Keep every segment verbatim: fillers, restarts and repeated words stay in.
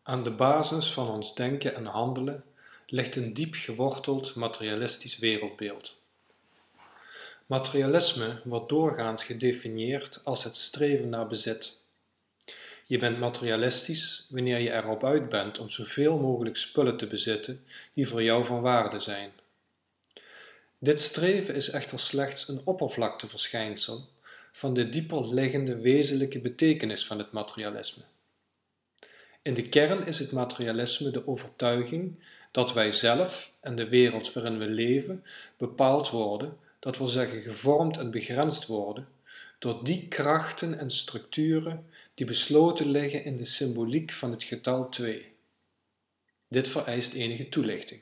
Aan de basis van ons denken en handelen ligt een diep geworteld materialistisch wereldbeeld. Materialisme wordt doorgaans gedefinieerd als het streven naar bezit. Je bent materialistisch wanneer je erop uit bent om zoveel mogelijk spullen te bezitten die voor jou van waarde zijn. Dit streven is echter slechts een oppervlakteverschijnsel van de dieper liggende wezenlijke betekenis van het materialisme. In de kern is het materialisme de overtuiging dat wij zelf en de wereld waarin we leven bepaald worden, dat wil zeggen gevormd en begrensd worden, door die krachten en structuren die besloten liggen in de symboliek van het getal twee. Dit vereist enige toelichting.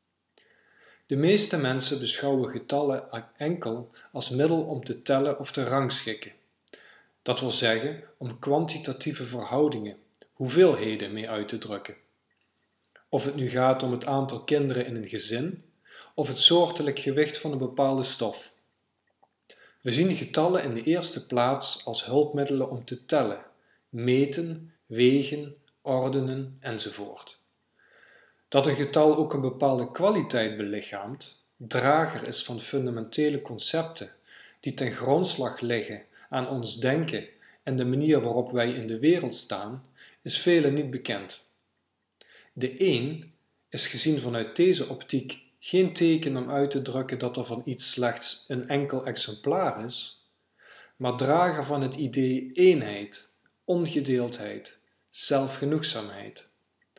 De meeste mensen beschouwen getallen enkel als middel om te tellen of te rangschikken. Dat wil zeggen om kwantitatieve verhoudingen, hoeveelheden mee uit te drukken. Of het nu gaat om het aantal kinderen in een gezin, of het soortelijk gewicht van een bepaalde stof. We zien getallen in de eerste plaats als hulpmiddelen om te tellen, meten, wegen, ordenen enzovoort. Dat een getal ook een bepaalde kwaliteit belichaamt, drager is van fundamentele concepten die ten grondslag liggen aan ons denken en de manier waarop wij in de wereld staan, is velen niet bekend. De een is gezien vanuit deze optiek geen teken om uit te drukken dat er van iets slechts een enkel exemplaar is, maar drager van het idee eenheid, ongedeeldheid, zelfgenoegzaamheid.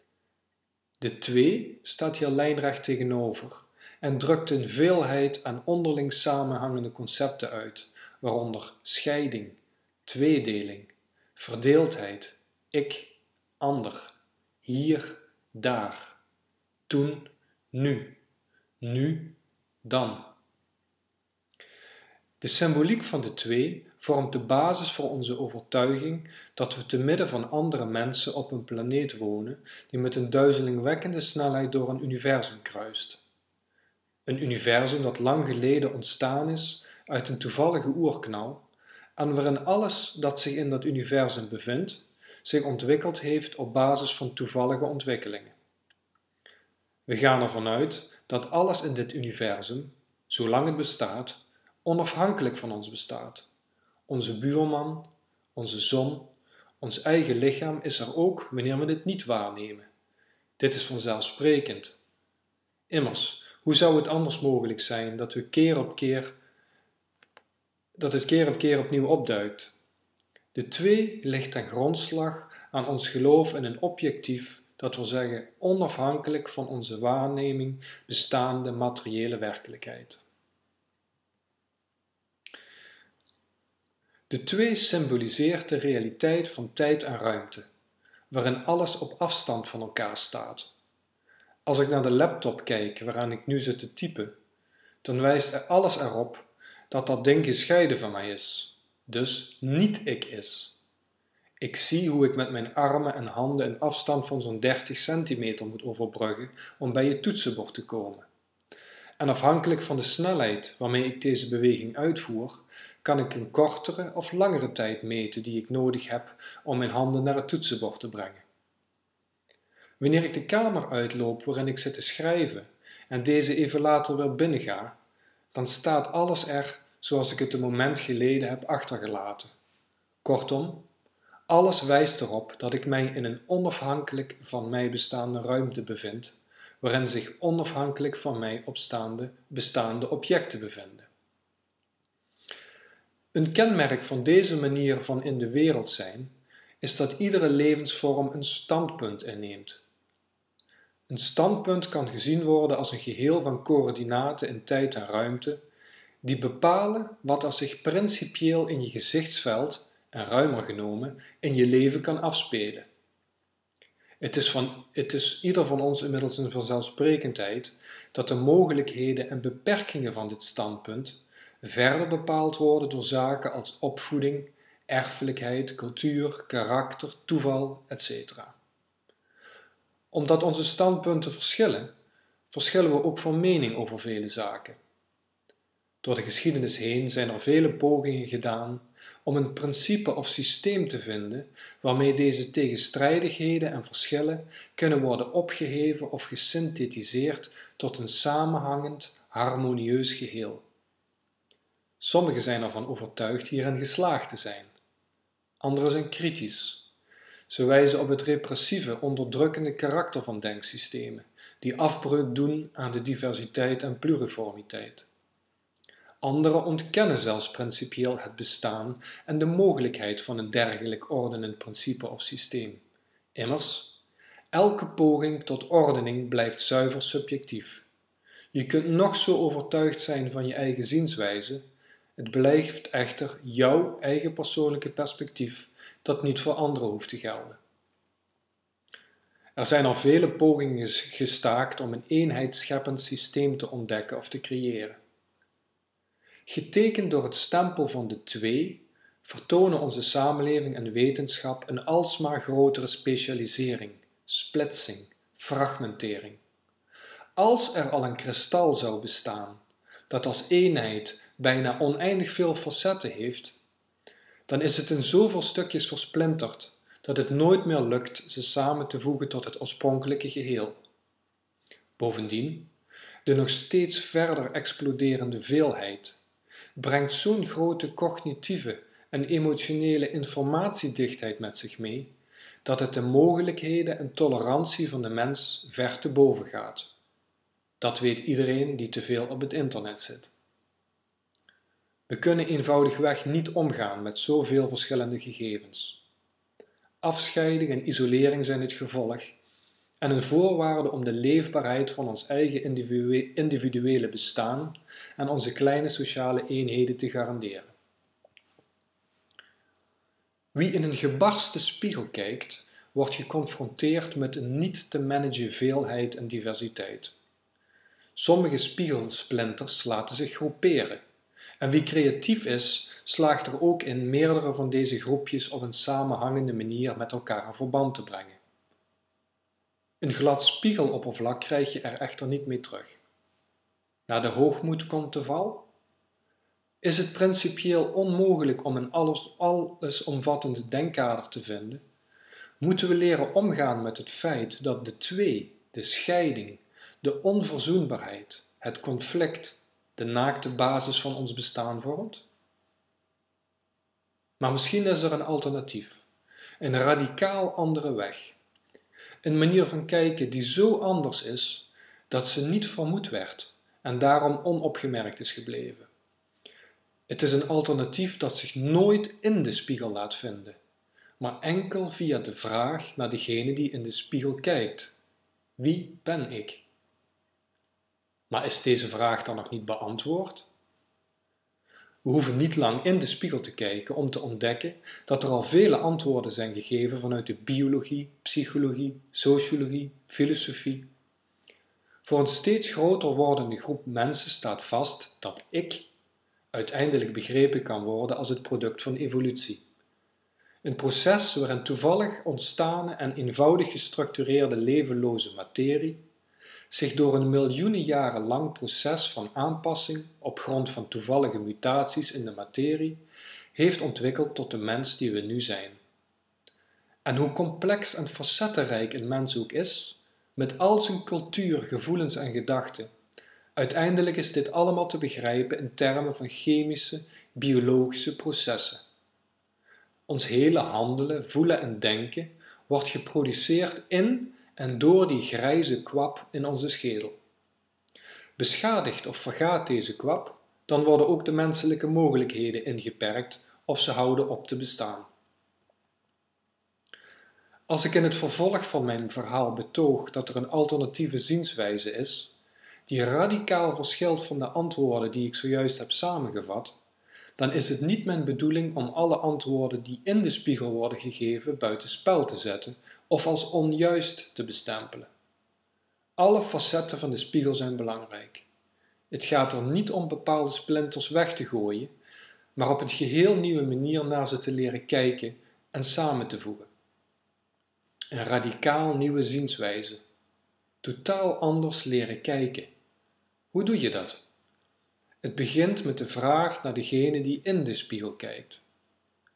De twee staat hier lijnrecht tegenover en drukt een veelheid aan onderling samenhangende concepten uit, waaronder scheiding, tweedeling, verdeeldheid, ik, ander, hier, daar, toen, nu, nu, dan. De symboliek van de twee vormt de basis voor onze overtuiging dat we te midden van andere mensen op een planeet wonen die met een duizelingwekkende snelheid door een universum kruist. Een universum dat lang geleden ontstaan is uit een toevallige oerknal en waarin alles dat zich in dat universum bevindt zich ontwikkeld heeft op basis van toevallige ontwikkelingen. We gaan ervan uit dat alles in dit universum, zolang het bestaat, onafhankelijk van ons bestaat. Onze buurman, onze zon, ons eigen lichaam is er ook wanneer we dit niet waarnemen. Dit is vanzelfsprekend. Immers, hoe zou het anders mogelijk zijn dat, we keer op keer, dat het keer op keer opnieuw opduikt? De twee ligt ten grondslag aan ons geloof in een objectief, dat wil zeggen onafhankelijk van onze waarneming bestaande materiële werkelijkheid. De twee symboliseert de realiteit van tijd en ruimte, waarin alles op afstand van elkaar staat. Als ik naar de laptop kijk waaraan ik nu zit te typen, dan wijst er alles erop dat dat ding gescheiden van mij is, dus niet ik is. Ik zie hoe ik met mijn armen en handen een afstand van zo'n dertig centimeter moet overbruggen om bij het toetsenbord te komen. En afhankelijk van de snelheid waarmee ik deze beweging uitvoer, kan ik een kortere of langere tijd meten die ik nodig heb om mijn handen naar het toetsenbord te brengen. Wanneer ik de kamer uitloop waarin ik zit te schrijven en deze even later weer binnenga, dan staat alles er zoals ik het een moment geleden heb achtergelaten. Kortom, alles wijst erop dat ik mij in een onafhankelijk van mij bestaande ruimte bevind, waarin zich onafhankelijk van mij opstaande bestaande objecten bevinden. Een kenmerk van deze manier van in de wereld zijn, is dat iedere levensvorm een standpunt inneemt. Een standpunt kan gezien worden als een geheel van coördinaten in tijd en ruimte, die bepalen wat er zich principieel in je gezichtsveld, en ruimer genomen, in je leven kan afspelen. Het is, van, het is ieder van ons inmiddels een vanzelfsprekendheid dat de mogelijkheden en beperkingen van dit standpunt verder bepaald worden door zaken als opvoeding, erfelijkheid, cultuur, karakter, toeval, et cetera. Omdat onze standpunten verschillen, verschillen we ook van mening over vele zaken. Door de geschiedenis heen zijn er vele pogingen gedaan om een principe of systeem te vinden waarmee deze tegenstrijdigheden en verschillen kunnen worden opgeheven of gesynthetiseerd tot een samenhangend, harmonieus geheel. Sommigen zijn ervan overtuigd hierin geslaagd te zijn. Anderen zijn kritisch. Ze wijzen op het repressieve, onderdrukkende karakter van denksystemen, die afbreuk doen aan de diversiteit en pluriformiteit. Anderen ontkennen zelfs principieel het bestaan en de mogelijkheid van een dergelijk ordenend principe of systeem. Immers, elke poging tot ordening blijft zuiver subjectief. Je kunt nog zo overtuigd zijn van je eigen zienswijze, het blijft echter jouw eigen persoonlijke perspectief dat niet voor anderen hoeft te gelden. Er zijn al vele pogingen gestaakt om een eenheidsscheppend systeem te ontdekken of te creëren. Getekend door het stempel van de twee, vertonen onze samenleving en wetenschap een alsmaar grotere specialisering, splitsing, fragmentering. Als er al een kristal zou bestaan, dat als eenheid bijna oneindig veel facetten heeft, dan is het in zoveel stukjes versplinterd dat het nooit meer lukt ze samen te voegen tot het oorspronkelijke geheel. Bovendien, de nog steeds verder exploderende veelheid brengt zo'n grote cognitieve en emotionele informatiedichtheid met zich mee, dat het de mogelijkheden en tolerantie van de mens ver te boven gaat. Dat weet iedereen die te veel op het internet zit. We kunnen eenvoudigweg niet omgaan met zoveel verschillende gegevens. Afscheiding en isolering zijn het gevolg en een voorwaarde om de leefbaarheid van ons eigen individuele bestaan en onze kleine sociale eenheden te garanderen. Wie in een gebarsten spiegel kijkt, wordt geconfronteerd met een niet te managen veelheid en diversiteit. Sommige spiegelsplinters laten zich groeperen, en wie creatief is, slaagt er ook in meerdere van deze groepjes op een samenhangende manier met elkaar in verband te brengen. Een glad spiegeloppervlak krijg je er echter niet mee terug. Na de hoogmoed komt de val. Is het principieel onmogelijk om een alles, allesomvattend denkkader te vinden, moeten we leren omgaan met het feit dat de twee, de scheiding, de onverzoenbaarheid, het conflict, de naakte basis van ons bestaan vormt? Maar misschien is er een alternatief, een radicaal andere weg. Een manier van kijken die zo anders is dat ze niet vermoed werd en daarom onopgemerkt is gebleven. Het is een alternatief dat zich nooit in de spiegel laat vinden, maar enkel via de vraag naar degene die in de spiegel kijkt. Wie ben ik? Maar is deze vraag dan nog niet beantwoord? We hoeven niet lang in de spiegel te kijken om te ontdekken dat er al vele antwoorden zijn gegeven vanuit de biologie, psychologie, sociologie, filosofie. Voor een steeds groter wordende groep mensen staat vast dat ik uiteindelijk begrepen kan worden als het product van evolutie. Een proces waarin toevallig ontstane en eenvoudig gestructureerde levenloze materie zich door een miljoenen jaren lang proces van aanpassing op grond van toevallige mutaties in de materie heeft ontwikkeld tot de mens die we nu zijn. En hoe complex en facettenrijk een mens ook is, met al zijn cultuur, gevoelens en gedachten, uiteindelijk is dit allemaal te begrijpen in termen van chemische, biologische processen. Ons hele handelen, voelen en denken wordt geproduceerd in en door die grijze kwap in onze schedel. Beschadigt of vergaat deze kwap, dan worden ook de menselijke mogelijkheden ingeperkt of ze houden op te bestaan. Als ik in het vervolg van mijn verhaal betoog dat er een alternatieve zienswijze is, die radicaal verschilt van de antwoorden die ik zojuist heb samengevat, dan is het niet mijn bedoeling om alle antwoorden die in de spiegel worden gegeven buitenspel te zetten of als onjuist te bestempelen. Alle facetten van de spiegel zijn belangrijk. Het gaat er niet om bepaalde splinters weg te gooien, maar op een geheel nieuwe manier naar ze te leren kijken en samen te voegen. Een radicaal nieuwe zienswijze. Totaal anders leren kijken. Hoe doe je dat? Het begint met de vraag naar degene die in de spiegel kijkt.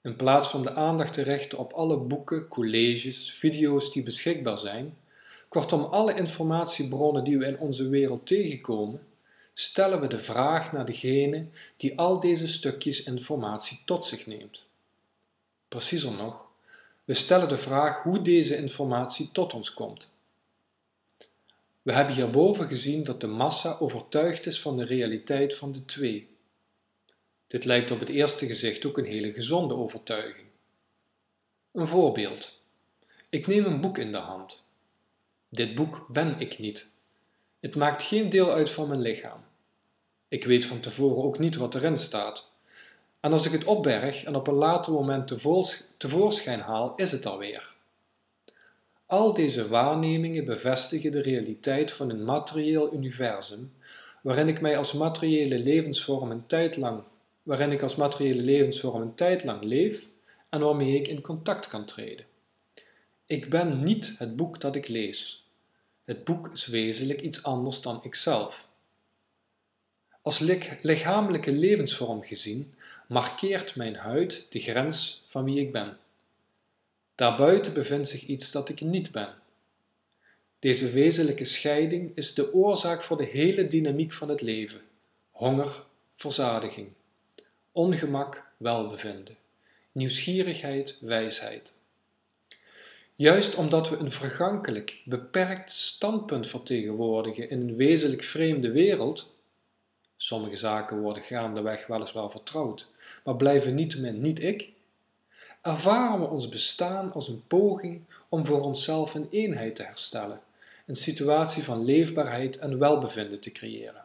In plaats van de aandacht te richten op alle boeken, colleges, video's die beschikbaar zijn, kortom alle informatiebronnen die we in onze wereld tegenkomen, stellen we de vraag naar degene die al deze stukjes informatie tot zich neemt. Preciezer nog, we stellen de vraag hoe deze informatie tot ons komt. We hebben hierboven gezien dat de massa overtuigd is van de realiteit van de twee. Dit lijkt op het eerste gezicht ook een hele gezonde overtuiging. Een voorbeeld. Ik neem een boek in de hand. Dit boek ben ik niet. Het maakt geen deel uit van mijn lichaam. Ik weet van tevoren ook niet wat erin staat. En als ik het opberg en op een later moment tevoorschijn haal, is het alweer. Al deze waarnemingen bevestigen de realiteit van een materieel universum, waarin ik mij als materiële levensvorm een tijd lang, waarin ik als materiële levensvorm een tijd lang leef en waarmee ik in contact kan treden. Ik ben niet het boek dat ik lees. Het boek is wezenlijk iets anders dan ikzelf. Als lichamelijke levensvorm gezien, markeert mijn huid de grens van wie ik ben. Daarbuiten bevindt zich iets dat ik niet ben. Deze wezenlijke scheiding is de oorzaak voor de hele dynamiek van het leven: honger, verzadiging, ongemak, welbevinden, nieuwsgierigheid, wijsheid. Juist omdat we een vergankelijk, beperkt standpunt vertegenwoordigen in een wezenlijk vreemde wereld, sommige zaken worden gaandeweg weliswaar vertrouwd, maar blijven niettemin niet ik, ervaren we ons bestaan als een poging om voor onszelf een eenheid te herstellen, een situatie van leefbaarheid en welbevinden te creëren.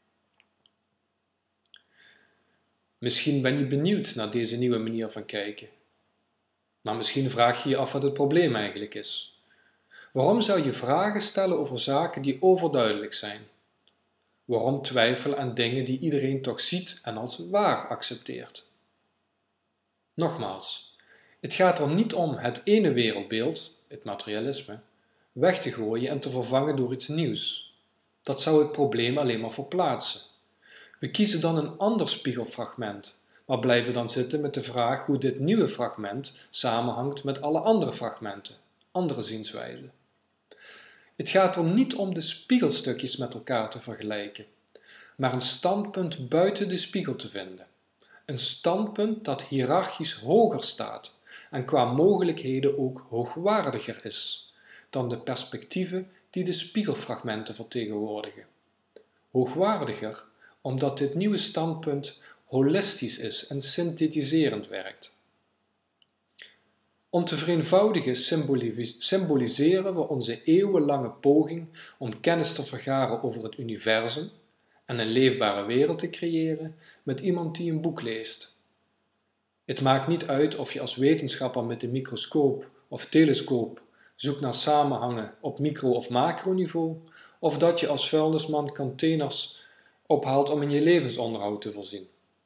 Misschien ben je benieuwd naar deze nieuwe manier van kijken. Maar misschien vraag je je af wat het probleem eigenlijk is. Waarom zou je vragen stellen over zaken die overduidelijk zijn? Waarom twijfelen aan dingen die iedereen toch ziet en als waar accepteert? Nogmaals, het gaat er niet om het ene wereldbeeld, het materialisme, weg te gooien en te vervangen door iets nieuws. Dat zou het probleem alleen maar verplaatsen. We kiezen dan een ander spiegelfragment, maar blijven dan zitten met de vraag hoe dit nieuwe fragment samenhangt met alle andere fragmenten, andere zienswijzen. Het gaat er niet om de spiegelstukjes met elkaar te vergelijken, maar een standpunt buiten de spiegel te vinden. Een standpunt dat hiërarchisch hoger staat en qua mogelijkheden ook hoogwaardiger is dan de perspectieven die de spiegelfragmenten vertegenwoordigen. Hoogwaardiger omdat dit nieuwe standpunt holistisch is en synthetiserend werkt. Om te vereenvoudigen symboliseren we onze eeuwenlange poging om kennis te vergaren over het universum en een leefbare wereld te creëren met iemand die een boek leest. Het maakt niet uit of je als wetenschapper met een microscoop of telescoop zoekt naar samenhangen op micro- of macroniveau, of dat je als vuilnisman containers ophaalt om in je levensonderhoud te voorzien.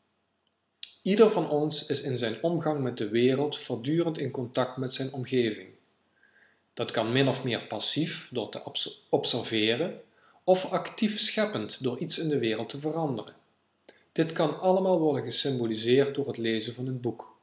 Ieder van ons is in zijn omgang met de wereld voortdurend in contact met zijn omgeving. Dat kan min of meer passief door te observeren of actief scheppend door iets in de wereld te veranderen. Dit kan allemaal worden gesymboliseerd door het lezen van een boek.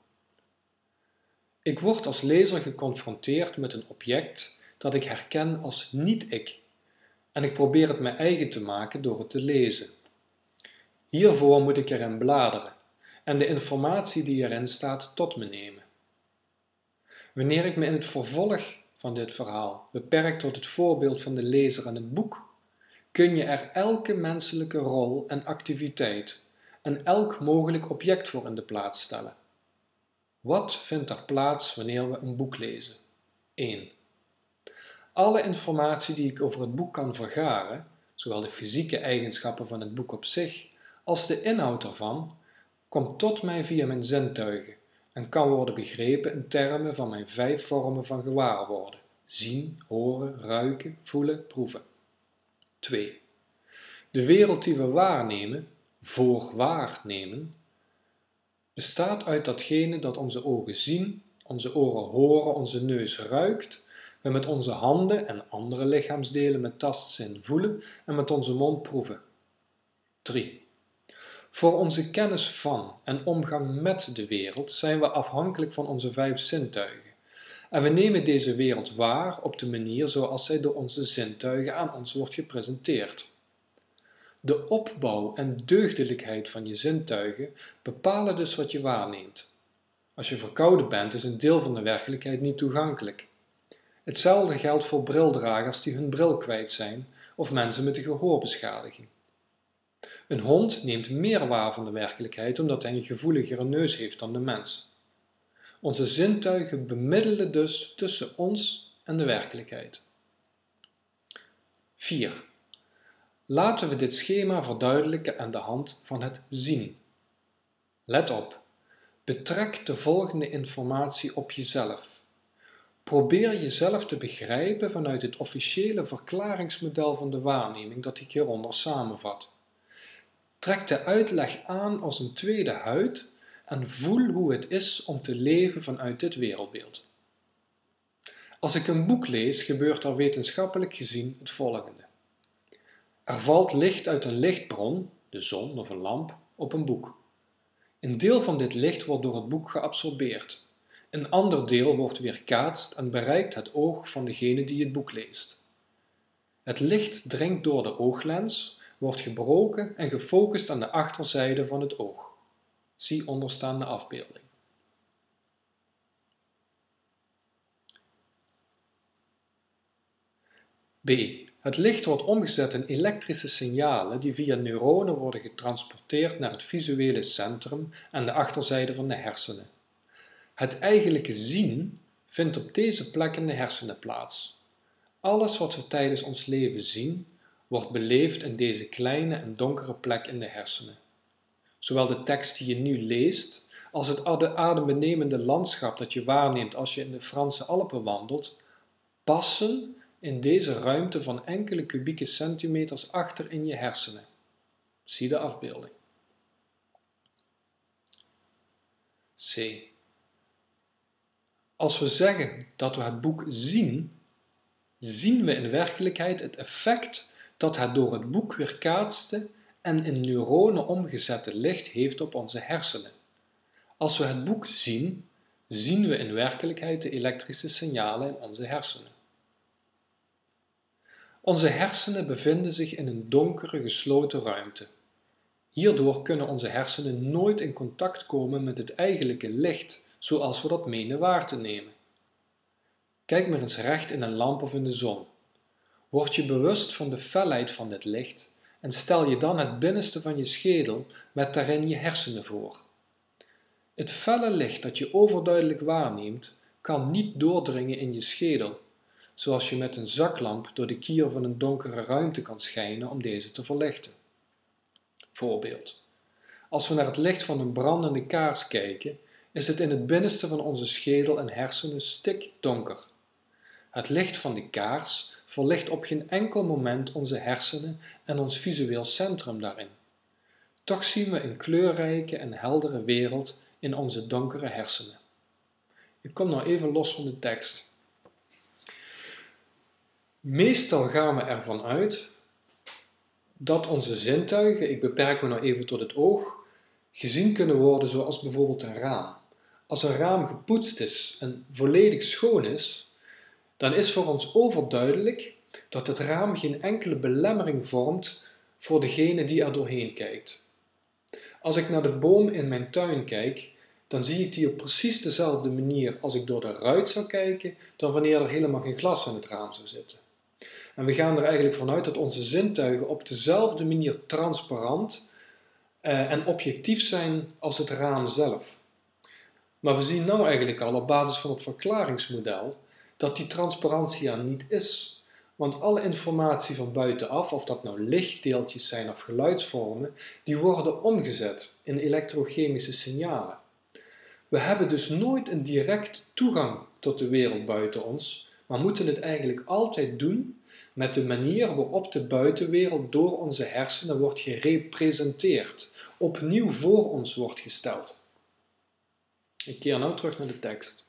Ik word als lezer geconfronteerd met een object dat ik herken als niet-ik en ik probeer het mijn eigen te maken door het te lezen. Hiervoor moet ik erin bladeren en de informatie die erin staat tot me nemen. Wanneer ik me in het vervolg van dit verhaal beperk tot het voorbeeld van de lezer en het boek, kun je er elke menselijke rol en activiteit en elk mogelijk object voor in de plaats stellen. Wat vindt er plaats wanneer we een boek lezen? één. Alle informatie die ik over het boek kan vergaren, zowel de fysieke eigenschappen van het boek op zich als de inhoud ervan, komt tot mij via mijn zintuigen en kan worden begrepen in termen van mijn vijf vormen van gewaarworden: zien, horen, ruiken, voelen, proeven. twee. De wereld die we waarnemen, voorwaarnemen, bestaat uit datgene dat onze ogen zien, onze oren horen, onze neus ruikt, we met onze handen en andere lichaamsdelen met tastzin voelen en met onze mond proeven. drie. Voor onze kennis van en omgang met de wereld zijn we afhankelijk van onze vijf zintuigen. En we nemen deze wereld waar op de manier zoals zij door onze zintuigen aan ons wordt gepresenteerd. De opbouw en deugdelijkheid van je zintuigen bepalen dus wat je waarneemt. Als je verkouden bent, is een deel van de werkelijkheid niet toegankelijk. Hetzelfde geldt voor brildragers die hun bril kwijt zijn of mensen met een gehoorbeschadiging. Een hond neemt meer waar van de werkelijkheid omdat hij een gevoeligere neus heeft dan de mens. Onze zintuigen bemiddelen dus tussen ons en de werkelijkheid. vier. Laten we dit schema verduidelijken aan de hand van het zien. Let op. Betrek de volgende informatie op jezelf. Probeer jezelf te begrijpen vanuit het officiële verklaringsmodel van de waarneming dat ik hieronder samenvat. Trek de uitleg aan als een tweede huid en voel hoe het is om te leven vanuit dit wereldbeeld. Als ik een boek lees, gebeurt er wetenschappelijk gezien het volgende. Er valt licht uit een lichtbron, de zon of een lamp, op een boek. Een deel van dit licht wordt door het boek geabsorbeerd. Een ander deel wordt weerkaatst en bereikt het oog van degene die het boek leest. Het licht dringt door de ooglens, wordt gebroken en gefocust aan de achterzijde van het oog. Zie onderstaande afbeelding. B. Het licht wordt omgezet in elektrische signalen die via neuronen worden getransporteerd naar het visuele centrum en de achterzijde van de hersenen. Het eigenlijke zien vindt op deze plek in de hersenen plaats. Alles wat we tijdens ons leven zien, wordt beleefd in deze kleine en donkere plek in de hersenen. Zowel de tekst die je nu leest, als het adembenemende landschap dat je waarneemt als je in de Franse Alpen wandelt, passen in deze ruimte van enkele kubieke centimeters achter in je hersenen. Zie de afbeelding. C. Als we zeggen dat we het boek zien, zien we in werkelijkheid het effect dat het door het boek weerkaatste en in neuronen omgezette licht heeft op onze hersenen. Als we het boek zien, zien we in werkelijkheid de elektrische signalen in onze hersenen. Onze hersenen bevinden zich in een donkere, gesloten ruimte. Hierdoor kunnen onze hersenen nooit in contact komen met het eigenlijke licht, zoals we dat menen waar te nemen. Kijk maar eens recht in een lamp of in de zon. Word je bewust van de felheid van dit licht en stel je dan het binnenste van je schedel met daarin je hersenen voor. Het felle licht dat je overduidelijk waarneemt, kan niet doordringen in je schedel, zoals je met een zaklamp door de kier van een donkere ruimte kan schijnen om deze te verlichten. Voorbeeld. Als we naar het licht van een brandende kaars kijken, is het in het binnenste van onze schedel en hersenen stikdonker. Het licht van de kaars verlicht op geen enkel moment onze hersenen en ons visueel centrum daarin. Toch zien we een kleurrijke en heldere wereld in onze donkere hersenen. Ik kom nou even los van de tekst. Meestal gaan we ervan uit dat onze zintuigen, ik beperk me nou even tot het oog, gezien kunnen worden zoals bijvoorbeeld een raam. Als een raam gepoetst is en volledig schoon is, dan is voor ons overduidelijk dat het raam geen enkele belemmering vormt voor degene die er doorheen kijkt. Als ik naar de boom in mijn tuin kijk, dan zie ik die op precies dezelfde manier als ik door de ruit zou kijken, dan wanneer er helemaal geen glas in het raam zou zitten. En we gaan er eigenlijk vanuit dat onze zintuigen op dezelfde manier transparant eh, en objectief zijn als het raam zelf. Maar we zien nou eigenlijk al op basis van het verklaringsmodel dat die transparantie er niet is. Want alle informatie van buitenaf, of dat nou lichtdeeltjes zijn of geluidsvormen, die worden omgezet in elektrochemische signalen. We hebben dus nooit een direct toegang tot de wereld buiten ons, maar moeten het eigenlijk altijd doen met de manier waarop de buitenwereld door onze hersenen wordt gerepresenteerd, opnieuw voor ons wordt gesteld. Ik keer nou terug naar de tekst.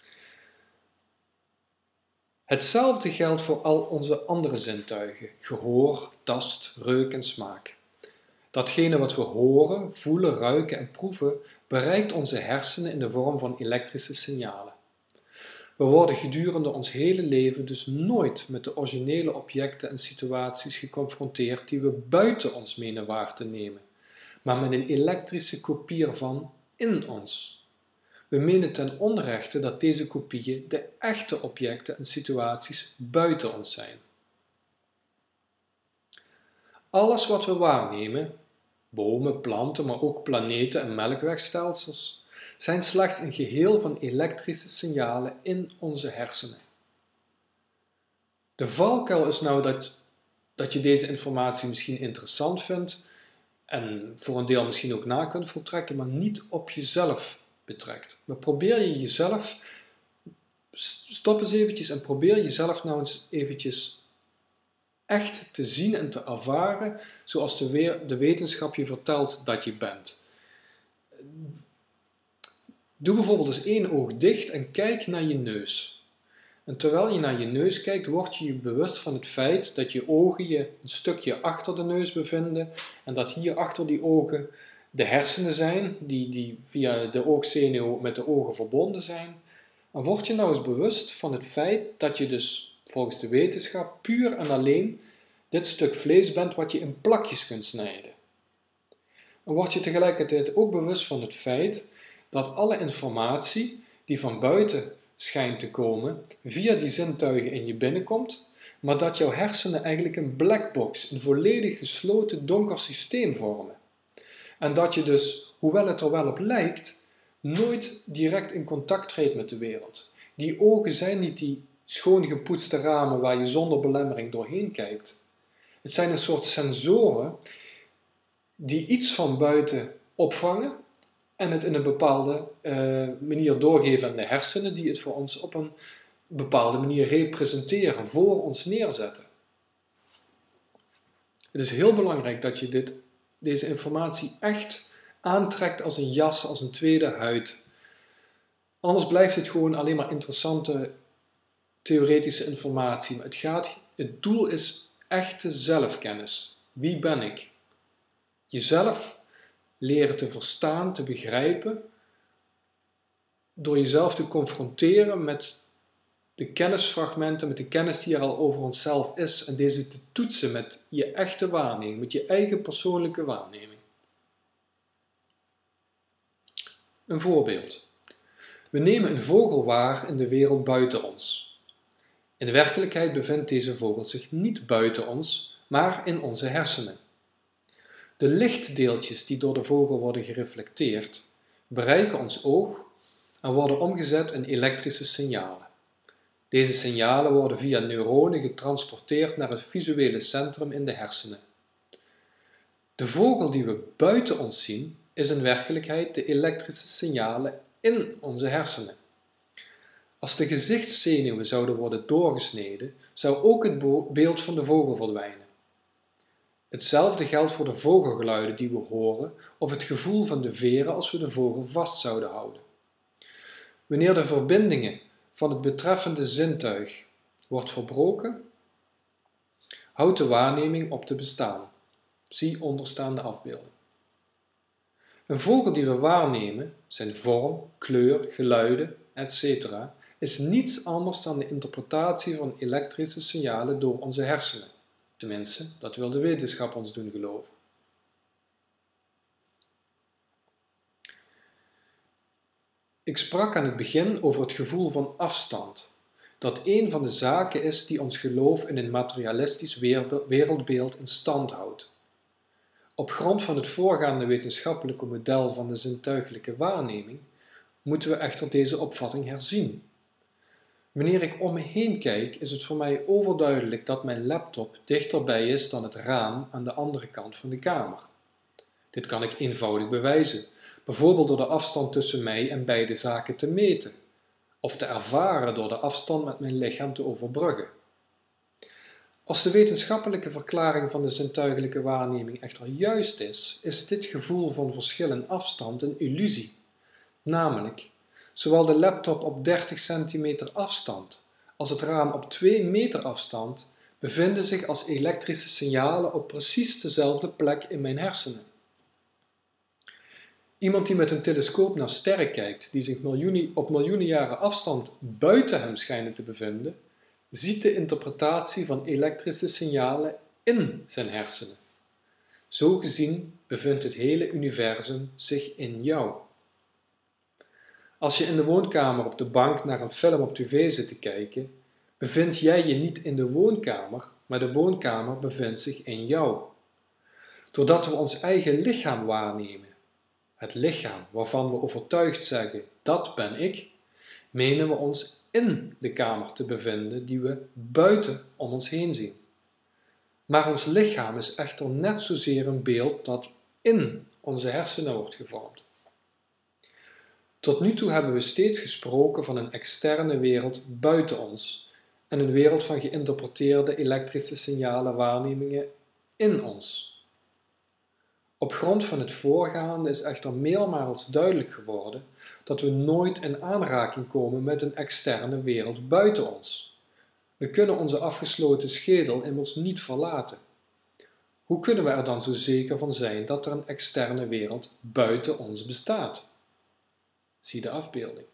Hetzelfde geldt voor al onze andere zintuigen, gehoor, tast, reuk en smaak. Datgene wat we horen, voelen, ruiken en proeven bereikt onze hersenen in de vorm van elektrische signalen. We worden gedurende ons hele leven dus nooit met de originele objecten en situaties geconfronteerd die we buiten ons menen waar te nemen, maar met een elektrische kopie ervan in ons. We menen ten onrechte dat deze kopieën de echte objecten en situaties buiten ons zijn. Alles wat we waarnemen, bomen, planten, maar ook planeten en melkwegstelsels, zijn slechts een geheel van elektrische signalen in onze hersenen. De valkuil is nou dat, dat je deze informatie misschien interessant vindt en voor een deel misschien ook na kunt voltrekken, maar niet op jezelf betrekt. Maar probeer je jezelf, stop eens eventjes en probeer jezelf nou eens eventjes echt te zien en te ervaren zoals de, weer, de wetenschap je vertelt dat je bent. Doe bijvoorbeeld eens één oog dicht en kijk naar je neus. En terwijl je naar je neus kijkt, word je je bewust van het feit dat je ogen je een stukje achter de neus bevinden en dat hier achter die ogen de hersenen zijn, die, die via de oogzenuw met de ogen verbonden zijn. En word je nou eens bewust van het feit dat je dus volgens de wetenschap puur en alleen dit stuk vlees bent wat je in plakjes kunt snijden. En word je tegelijkertijd ook bewust van het feit dat alle informatie die van buiten schijnt te komen via die zintuigen in je binnenkomt, maar dat jouw hersenen eigenlijk een blackbox, een volledig gesloten donker systeem vormen. En dat je dus, hoewel het er wel op lijkt, nooit direct in contact treedt met de wereld. Die ogen zijn niet die schoon gepoetste ramen waar je zonder belemmering doorheen kijkt. Het zijn een soort sensoren die iets van buiten opvangen en het in een bepaalde uh, manier doorgeven aan de hersenen die het voor ons op een bepaalde manier representeren, voor ons neerzetten. Het is heel belangrijk dat je dit, deze informatie echt aantrekt als een jas, als een tweede huid. Anders blijft het gewoon alleen maar interessante theoretische informatie. Maar het, gaat, het doel is echte zelfkennis. Wie ben ik? Jezelf leren te verstaan, te begrijpen, door jezelf te confronteren met de kennisfragmenten, met de kennis die er al over onszelf is en deze te toetsen met je echte waarneming, met je eigen persoonlijke waarneming. Een voorbeeld. We nemen een vogel waar in de wereld buiten ons. In de werkelijkheid bevindt deze vogel zich niet buiten ons, maar in onze hersenen. De lichtdeeltjes die door de vogel worden gereflecteerd, bereiken ons oog en worden omgezet in elektrische signalen. Deze signalen worden via neuronen getransporteerd naar het visuele centrum in de hersenen. De vogel die we buiten ons zien, is in werkelijkheid de elektrische signalen in onze hersenen. Als de gezichtszenuwen zouden worden doorgesneden, zou ook het beeld van de vogel verdwijnen. Hetzelfde geldt voor de vogelgeluiden die we horen of het gevoel van de veren als we de vogel vast zouden houden. Wanneer de verbindingen van het betreffende zintuig wordt verbroken, houdt de waarneming op te bestaan. Zie onderstaande afbeelding. Een vogel die we waarnemen, zijn vorm, kleur, geluiden, et cetera, is niets anders dan de interpretatie van elektrische signalen door onze hersenen. Tenminste, dat wil de wetenschap ons doen geloven. Ik sprak aan het begin over het gevoel van afstand, dat een van de zaken is die ons geloof in een materialistisch wereldbeeld in stand houdt. Op grond van het voorgaande wetenschappelijke model van de zintuigelijke waarneming moeten we echter deze opvatting herzien. Wanneer ik om me heen kijk, is het voor mij overduidelijk dat mijn laptop dichterbij is dan het raam aan de andere kant van de kamer. Dit kan ik eenvoudig bewijzen, bijvoorbeeld door de afstand tussen mij en beide zaken te meten, of te ervaren door de afstand met mijn lichaam te overbruggen. Als de wetenschappelijke verklaring van de zintuigelijke waarneming echter juist is, is dit gevoel van verschil en afstand een illusie. Namelijk, zowel de laptop op dertig centimeter afstand als het raam op twee meter afstand bevinden zich als elektrische signalen op precies dezelfde plek in mijn hersenen. Iemand die met een telescoop naar sterren kijkt, die zich miljoenen, op miljoenen jaren afstand buiten hem schijnen te bevinden, ziet de interpretatie van elektrische signalen in zijn hersenen. Zo gezien bevindt het hele universum zich in jou. Als je in de woonkamer op de bank naar een film op tv zit te kijken, bevind jij je niet in de woonkamer, maar de woonkamer bevindt zich in jou. Doordat we ons eigen lichaam waarnemen, het lichaam waarvan we overtuigd zeggen, dat ben ik, menen we ons in de kamer te bevinden die we buiten om ons heen zien. Maar ons lichaam is echter net zozeer een beeld dat in onze hersenen wordt gevormd. Tot nu toe hebben we steeds gesproken van een externe wereld buiten ons en een wereld van geïnterpreteerde elektrische signalen waarnemingen in ons. Op grond van het voorgaande is echter meermaals duidelijk geworden dat we nooit in aanraking komen met een externe wereld buiten ons. We kunnen onze afgesloten schedel immers niet verlaten. Hoe kunnen we er dan zo zeker van zijn dat er een externe wereld buiten ons bestaat? Zie de afbeelding.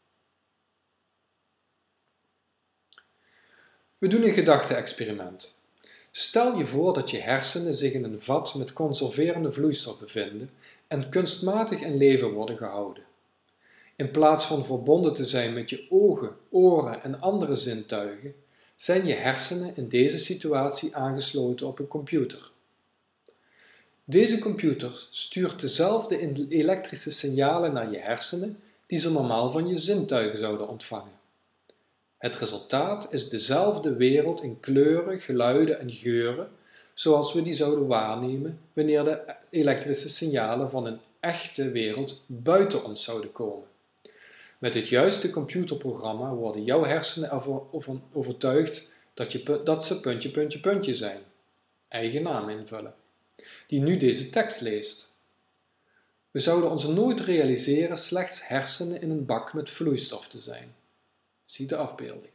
We doen een gedachte-experiment. Stel je voor dat je hersenen zich in een vat met conserverende vloeistof bevinden en kunstmatig in leven worden gehouden. In plaats van verbonden te zijn met je ogen, oren en andere zintuigen, zijn je hersenen in deze situatie aangesloten op een computer. Deze computer stuurt dezelfde elektrische signalen naar je hersenen die ze normaal van je zintuigen zouden ontvangen. Het resultaat is dezelfde wereld in kleuren, geluiden en geuren, zoals we die zouden waarnemen wanneer de elektrische signalen van een echte wereld buiten ons zouden komen. Met het juiste computerprogramma worden jouw hersenen ervan overtuigd dat, je, dat ze puntje, puntje, puntje zijn. Eigen naam invullen. Die nu deze tekst leest. We zouden ons nooit realiseren slechts hersenen in een bak met vloeistof te zijn. Zie de afbeelding.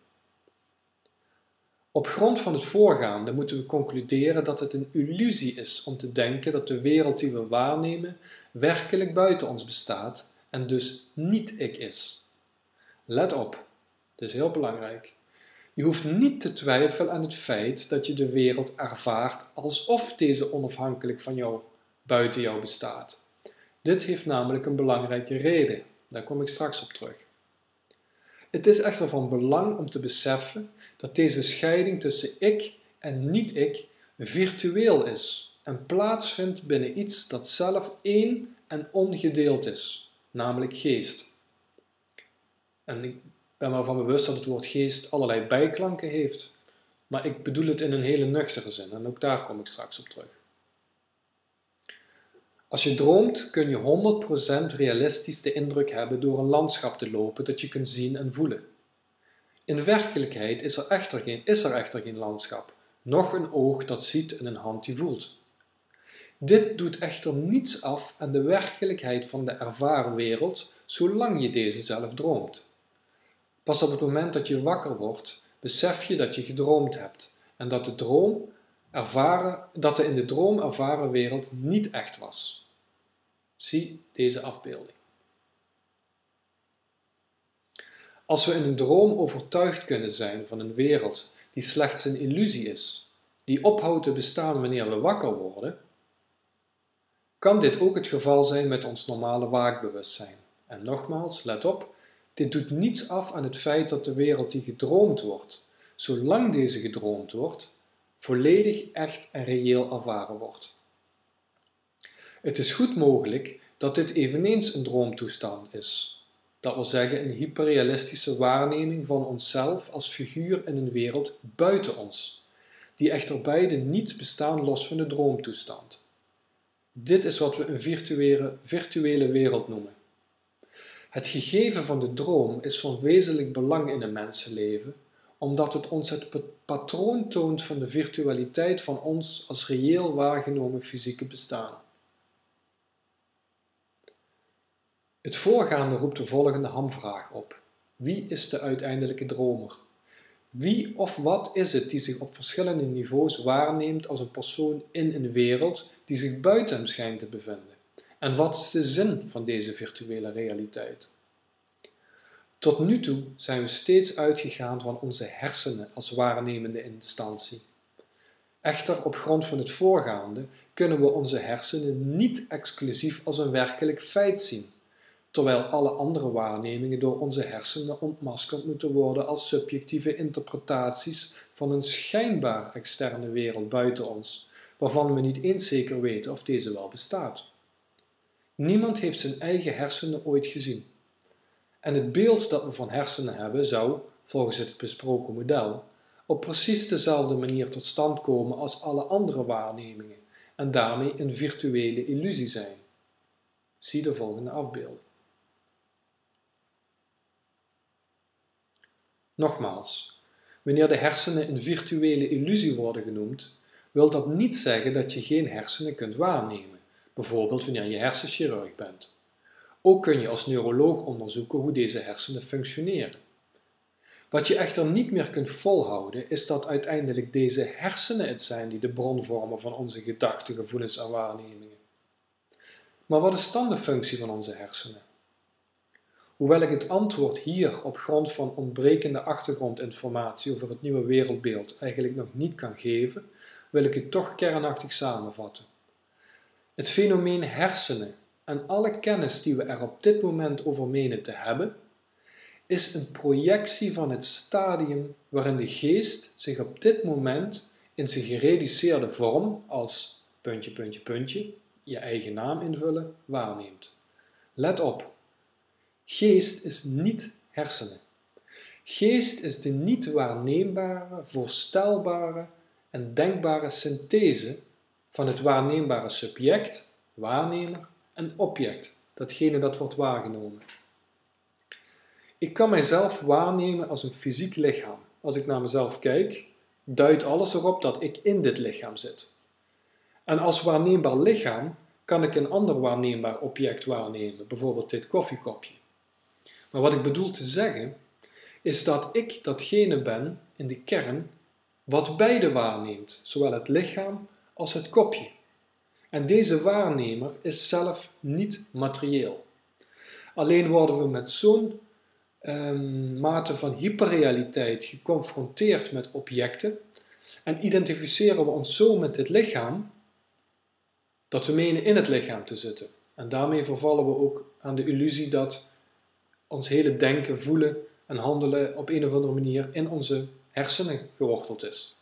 Op grond van het voorgaande moeten we concluderen dat het een illusie is om te denken dat de wereld die we waarnemen werkelijk buiten ons bestaat en dus niet ik is. Let op, dit is heel belangrijk. Je hoeft niet te twijfelen aan het feit dat je de wereld ervaart alsof deze onafhankelijk van jou, buiten jou bestaat. Dit heeft namelijk een belangrijke reden, daar kom ik straks op terug. Het is echter van belang om te beseffen dat deze scheiding tussen ik en niet-ik virtueel is en plaatsvindt binnen iets dat zelf één en ongedeeld is, namelijk geest. En ik ben me ervan bewust dat het woord geest allerlei bijklanken heeft, maar ik bedoel het in een hele nuchtere zin en ook daar kom ik straks op terug. Als je droomt kun je honderd procent realistisch de indruk hebben door een landschap te lopen dat je kunt zien en voelen. In de werkelijkheid is er echter geen, is er echter geen landschap, noch een oog dat ziet en een hand die voelt. Dit doet echter niets af aan de werkelijkheid van de ervaren wereld, zolang je deze zelf droomt. Pas op het moment dat je wakker wordt, besef je dat je gedroomd hebt en dat de, droom ervaren, dat de in de droom ervaren wereld niet echt was. Zie deze afbeelding. Als we in een droom overtuigd kunnen zijn van een wereld die slechts een illusie is, die ophoudt te bestaan wanneer we wakker worden, kan dit ook het geval zijn met ons normale waakbewustzijn. En nogmaals, let op, dit doet niets af aan het feit dat de wereld die gedroomd wordt, zolang deze gedroomd wordt, volledig echt en reëel ervaren wordt. Het is goed mogelijk dat dit eveneens een droomtoestand is. Dat wil zeggen een hyperrealistische waarneming van onszelf als figuur in een wereld buiten ons, die echter beide niet bestaan los van de droomtoestand. Dit is wat we een virtuele, virtuele wereld noemen. Het gegeven van de droom is van wezenlijk belang in een mensenleven, omdat het ons het patroon toont van de virtualiteit van ons als reëel waargenomen fysieke bestaan. Het voorgaande roept de volgende hamvraag op. Wie is de uiteindelijke dromer? Wie of wat is het die zich op verschillende niveaus waarneemt als een persoon in een wereld die zich buiten hem schijnt te bevinden? En wat is de zin van deze virtuele realiteit? Tot nu toe zijn we steeds uitgegaan van onze hersenen als waarnemende instantie. Echter, op grond van het voorgaande kunnen we onze hersenen niet exclusief als een werkelijk feit zien, terwijl alle andere waarnemingen door onze hersenen ontmaskerd moeten worden als subjectieve interpretaties van een schijnbaar externe wereld buiten ons, waarvan we niet eens zeker weten of deze wel bestaat. Niemand heeft zijn eigen hersenen ooit gezien. En het beeld dat we van hersenen hebben zou, volgens het besproken model, op precies dezelfde manier tot stand komen als alle andere waarnemingen en daarmee een virtuele illusie zijn. Zie de volgende afbeelding. Nogmaals, wanneer de hersenen een virtuele illusie worden genoemd, wil dat niet zeggen dat je geen hersenen kunt waarnemen, bijvoorbeeld wanneer je hersenchirurg bent. Ook kun je als neuroloog onderzoeken hoe deze hersenen functioneren. Wat je echter niet meer kunt volhouden, is dat uiteindelijk deze hersenen het zijn die de bron vormen van onze gedachten, gevoelens en waarnemingen. Maar wat is dan de functie van onze hersenen? Hoewel ik het antwoord hier op grond van ontbrekende achtergrondinformatie over het nieuwe wereldbeeld eigenlijk nog niet kan geven, wil ik het toch kernachtig samenvatten. Het fenomeen hersenen en alle kennis die we er op dit moment over menen te hebben, is een projectie van het stadium waarin de geest zich op dit moment in zijn gereduceerde vorm als puntje, puntje, puntje, je eigen naam invullen, waarneemt. Let op, geest is niet hersenen. Geest is de niet waarneembare, voorstelbare en denkbare synthese van het waarneembare subject, waarnemer en object, datgene dat wordt waargenomen. Ik kan mijzelf waarnemen als een fysiek lichaam. Als ik naar mezelf kijk, duidt alles erop dat ik in dit lichaam zit. En als waarneembaar lichaam kan ik een ander waarneembaar object waarnemen, bijvoorbeeld dit koffiekopje. Maar wat ik bedoel te zeggen, is dat ik datgene ben in de kern wat beide waarneemt, zowel het lichaam als het kopje. En deze waarnemer is zelf niet materieel. Alleen worden we met zo'n um, mate van hyperrealiteit geconfronteerd met objecten en identificeren we ons zo met dit lichaam dat we menen in het lichaam te zitten. En daarmee vervallen we ook aan de illusie dat ons hele denken, voelen en handelen op een of andere manier in onze hersenen geworteld is.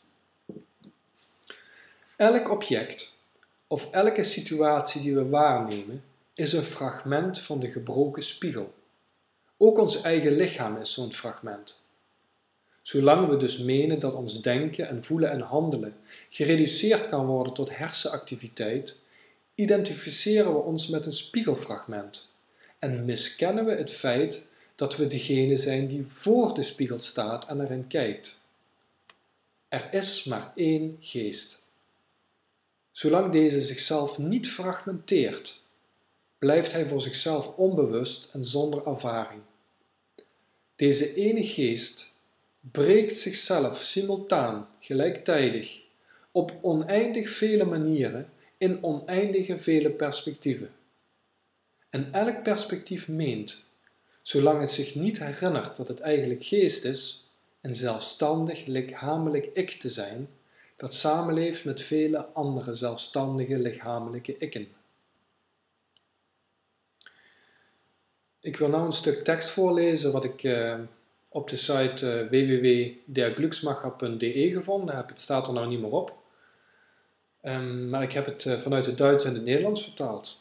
Elk object of elke situatie die we waarnemen is een fragment van de gebroken spiegel. Ook ons eigen lichaam is zo'n fragment. Zolang we dus menen dat ons denken en voelen en handelen gereduceerd kan worden tot hersenactiviteit, identificeren we ons met een spiegelfragment en miskennen we het feit dat we degene zijn die voor de spiegel staat en erin kijkt. Er is maar één geest. Zolang deze zichzelf niet fragmenteert, blijft hij voor zichzelf onbewust en zonder ervaring. Deze ene geest breekt zichzelf simultaan, gelijktijdig, op oneindig vele manieren in oneindige vele perspectieven. En elk perspectief meent, zolang het zich niet herinnert dat het eigenlijk geest is, een zelfstandig lichamelijk ik te zijn, dat samenleeft met vele andere zelfstandige lichamelijke ikken. Ik wil nou een stuk tekst voorlezen wat ik uh, op de site uh, w w w punt der glücksmacher punt d e gevonden heb. Het staat er nou niet meer op. Um, maar ik heb het uh, vanuit het Duits en het Nederlands vertaald.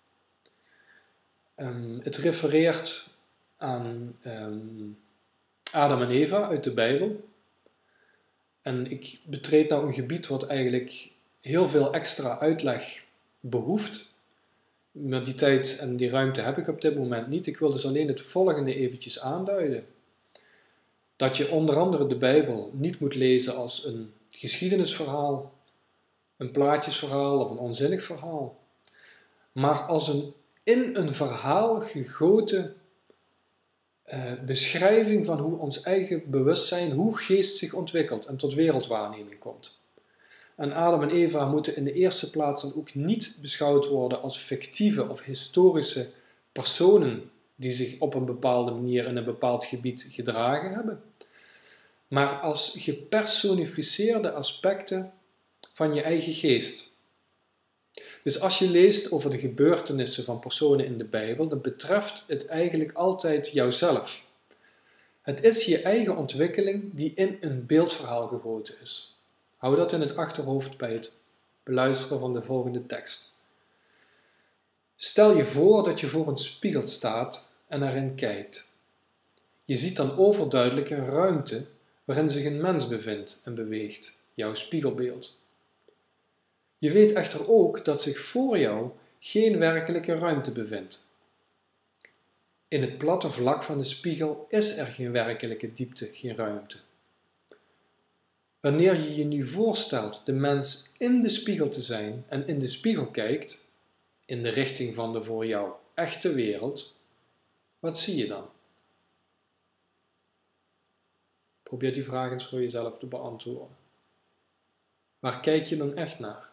Um, het refereert aan um, Adam en Eva uit de Bijbel. En ik betreed nou een gebied wat eigenlijk heel veel extra uitleg behoeft. Maar die tijd en die ruimte heb ik op dit moment niet. Ik wil dus alleen het volgende eventjes aanduiden. Dat je onder andere de Bijbel niet moet lezen als een geschiedenisverhaal, een plaatjesverhaal of een onzinnig verhaal. Maar als een in een verhaal gegoten uh, beschrijving van hoe ons eigen bewustzijn, hoe geest zich ontwikkelt en tot wereldwaarneming komt. En Adam en Eva moeten in de eerste plaats dan ook niet beschouwd worden als fictieve of historische personen die zich op een bepaalde manier in een bepaald gebied gedragen hebben, maar als gepersonificeerde aspecten van je eigen geest. Dus als je leest over de gebeurtenissen van personen in de Bijbel, dan betreft het eigenlijk altijd jouzelf. Het is je eigen ontwikkeling die in een beeldverhaal gegoten is. Hou dat in het achterhoofd bij het beluisteren van de volgende tekst. Stel je voor dat je voor een spiegel staat en erin kijkt. Je ziet dan overduidelijk een ruimte waarin zich een mens bevindt en beweegt, jouw spiegelbeeld. Je weet echter ook dat zich voor jou geen werkelijke ruimte bevindt. In het platte vlak van de spiegel is er geen werkelijke diepte, geen ruimte. Wanneer je je nu voorstelt de mens in de spiegel te zijn en in de spiegel kijkt, in de richting van de voor jou echte wereld, wat zie je dan? Probeer die vraag eens voor jezelf te beantwoorden. Waar kijk je dan echt naar?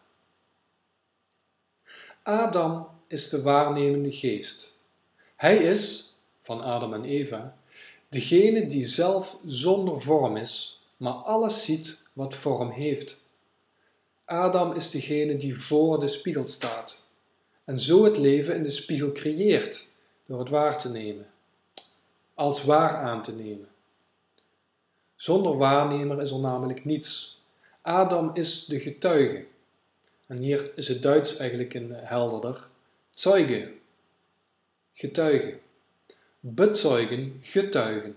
Adam is de waarnemende geest. Hij is, van Adam en Eva, degene die zelf zonder vorm is, maar alles ziet wat vorm heeft. Adam is degene die voor de spiegel staat en zo het leven in de spiegel creëert door het waar te nemen, als waar aan te nemen. Zonder waarnemer is er namelijk niets. Adam is de getuige. En hier is het Duits eigenlijk een helderder. Zeuge, getuige. Bezeugen, getuigen.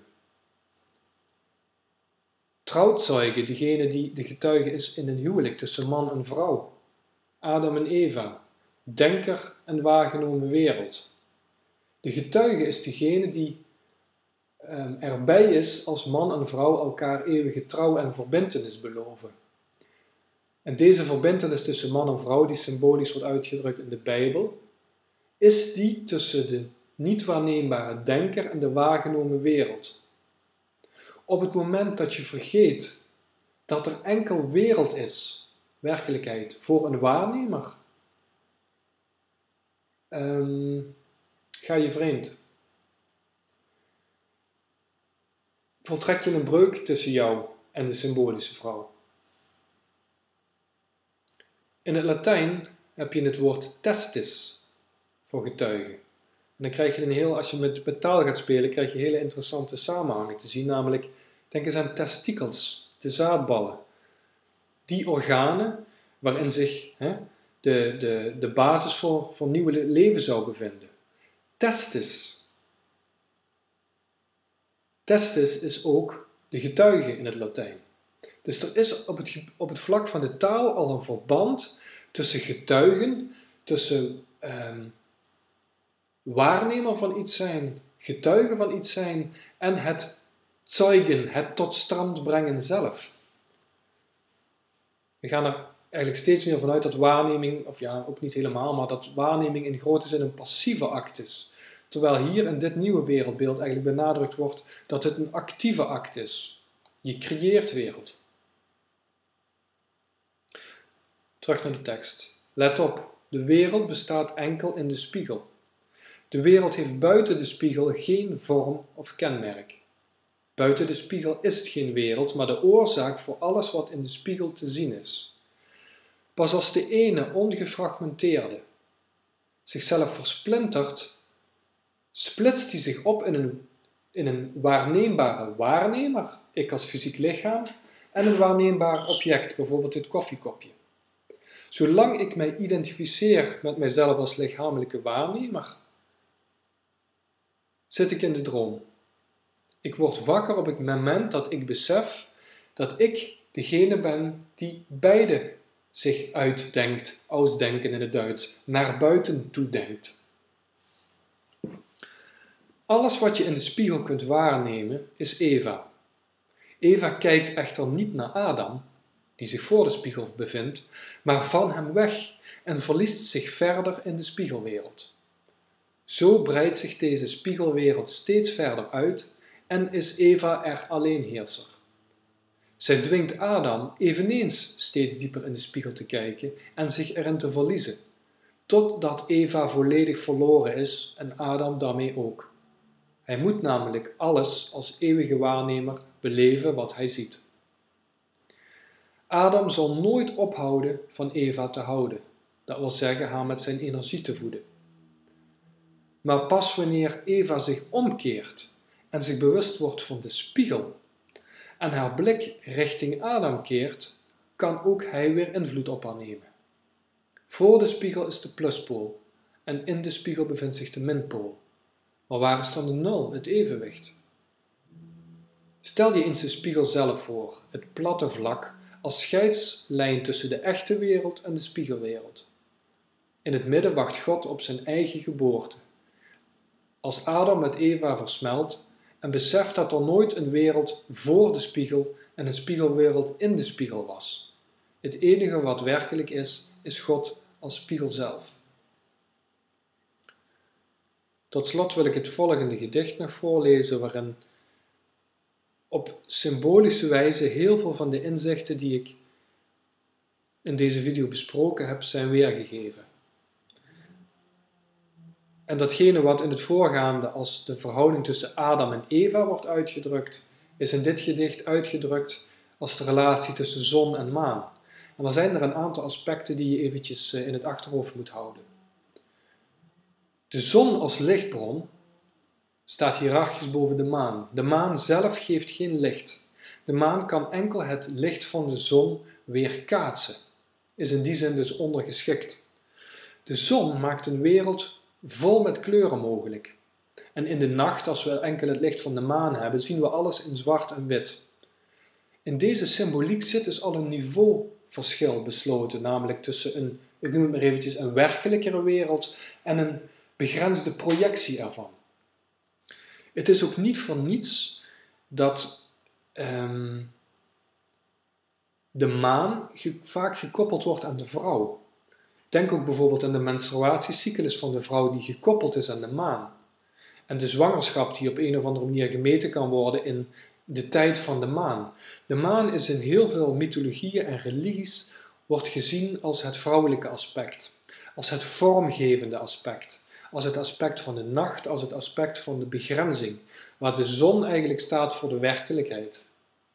Trauzeuge, degene die de getuige is in een huwelijk tussen man en vrouw. Adam en Eva. Denker en waargenomen wereld. De getuige is degene die um, erbij is als man en vrouw elkaar eeuwige trouw en verbintenis beloven. En deze verbintenis tussen man en vrouw, die symbolisch wordt uitgedrukt in de Bijbel, is die tussen de niet waarneembare denker en de waargenomen wereld. Op het moment dat je vergeet dat er enkel wereld is, werkelijkheid, voor een waarnemer, um, ga je vreemd. Voltrek je een breuk tussen jou en de symbolische vrouw. In het Latijn heb je het woord testis voor getuige. En dan krijg je een heel, als je met, met taal gaat spelen, krijg je hele interessante samenhangen te zien. Namelijk, denk eens aan testikels, de zaadballen. Die organen waarin zich hè, de, de, de basis voor, voor nieuw leven zou bevinden. Testis. Testis is ook de getuige in het Latijn. Dus er is op het, op het vlak van de taal al een verband tussen getuigen, tussen um, waarnemer van iets zijn, getuige van iets zijn en het zeugen, het tot stand brengen zelf. We gaan er eigenlijk steeds meer vanuit dat waarneming, of ja, ook niet helemaal, maar dat waarneming in grote zin een passieve act is. Terwijl hier in dit nieuwe wereldbeeld eigenlijk benadrukt wordt dat het een actieve act is. Je creëert wereld. Terug naar de tekst. Let op, de wereld bestaat enkel in de spiegel. De wereld heeft buiten de spiegel geen vorm of kenmerk. Buiten de spiegel is het geen wereld, maar de oorzaak voor alles wat in de spiegel te zien is. Pas als de ene ongefragmenteerde zichzelf versplintert, splitst hij zich op in een, in een waarneembare waarnemer, ik als fysiek lichaam, en een waarneembaar object, bijvoorbeeld dit koffiekopje. Zolang ik mij identificeer met mijzelf als lichamelijke waarnemer, zit ik in de droom. Ik word wakker op het moment dat ik besef dat ik degene ben die beide zich uitdenkt, ausdenken in het Duits, naar buiten toe denkt. Alles wat je in de spiegel kunt waarnemen is Eva. Eva kijkt echter niet naar Adam, die zich voor de spiegel bevindt, maar van hem weg en verliest zich verder in de spiegelwereld. Zo breidt zich deze spiegelwereld steeds verder uit en is Eva er alleenheerser. Zij dwingt Adam eveneens steeds dieper in de spiegel te kijken en zich erin te verliezen, totdat Eva volledig verloren is en Adam daarmee ook. Hij moet namelijk alles als eeuwige waarnemer beleven wat hij ziet. Adam zal nooit ophouden van Eva te houden, dat wil zeggen haar met zijn energie te voeden. Maar pas wanneer Eva zich omkeert en zich bewust wordt van de spiegel en haar blik richting Adam keert, kan ook hij weer invloed op haar nemen. Voor de spiegel is de pluspool en in de spiegel bevindt zich de minpool. Maar waar is dan de nul, het evenwicht? Stel je eens de spiegel zelf voor, het platte vlak, als scheidslijn tussen de echte wereld en de spiegelwereld. In het midden wacht God op zijn eigen geboorte. Als Adam met Eva versmelt en beseft dat er nooit een wereld voor de spiegel en een spiegelwereld in de spiegel was. Het enige wat werkelijk is, is God als spiegel zelf. Tot slot wil ik het volgende gedicht nog voorlezen, waarin op symbolische wijze heel veel van de inzichten die ik in deze video besproken heb, zijn weergegeven. En datgene wat in het voorgaande als de verhouding tussen Adam en Eva wordt uitgedrukt, is in dit gedicht uitgedrukt als de relatie tussen zon en maan. En dan zijn er een aantal aspecten die je eventjes in het achterhoofd moet houden. De zon als lichtbron staat hiërarchisch boven de maan. De maan zelf geeft geen licht. De maan kan enkel het licht van de zon weerkaatsen, is in die zin dus ondergeschikt. De zon maakt een wereld vol met kleuren mogelijk. En in de nacht, als we enkel het licht van de maan hebben, zien we alles in zwart en wit. In deze symboliek zit dus al een niveauverschil besloten, namelijk tussen een, ik noem het maar eventjes, een werkelijkere wereld en een begrensde projectie ervan. Het is ook niet voor niets dat um, de maan ge- vaak gekoppeld wordt aan de vrouw. Denk ook bijvoorbeeld aan de menstruatiecyclus van de vrouw die gekoppeld is aan de maan. En de zwangerschap die op een of andere manier gemeten kan worden in de tijd van de maan. De maan is in heel veel mythologieën en religies wordt gezien als het vrouwelijke aspect. Als het vormgevende aspect. Als het aspect van de nacht, als het aspect van de begrenzing. Waar de zon eigenlijk staat voor de werkelijkheid.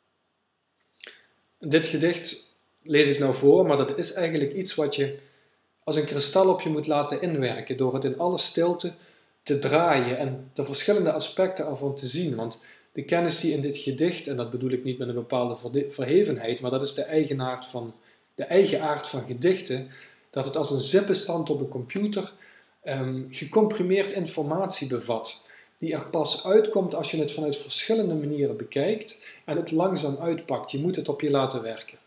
Dit gedicht lees ik nou voor, maar dat is eigenlijk iets wat je als een kristal op je moet laten inwerken. Door het in alle stilte te draaien en de verschillende aspecten ervan te zien. Want de kennis die in dit gedicht, en dat bedoel ik niet met een bepaalde verhevenheid, maar dat is de eigenaard van, de eigen aard van gedichten, dat het als een zipbestand op een computer um, gecomprimeerd informatie bevat, die er pas uitkomt als je het vanuit verschillende manieren bekijkt en het langzaam uitpakt. Je moet het op je laten werken.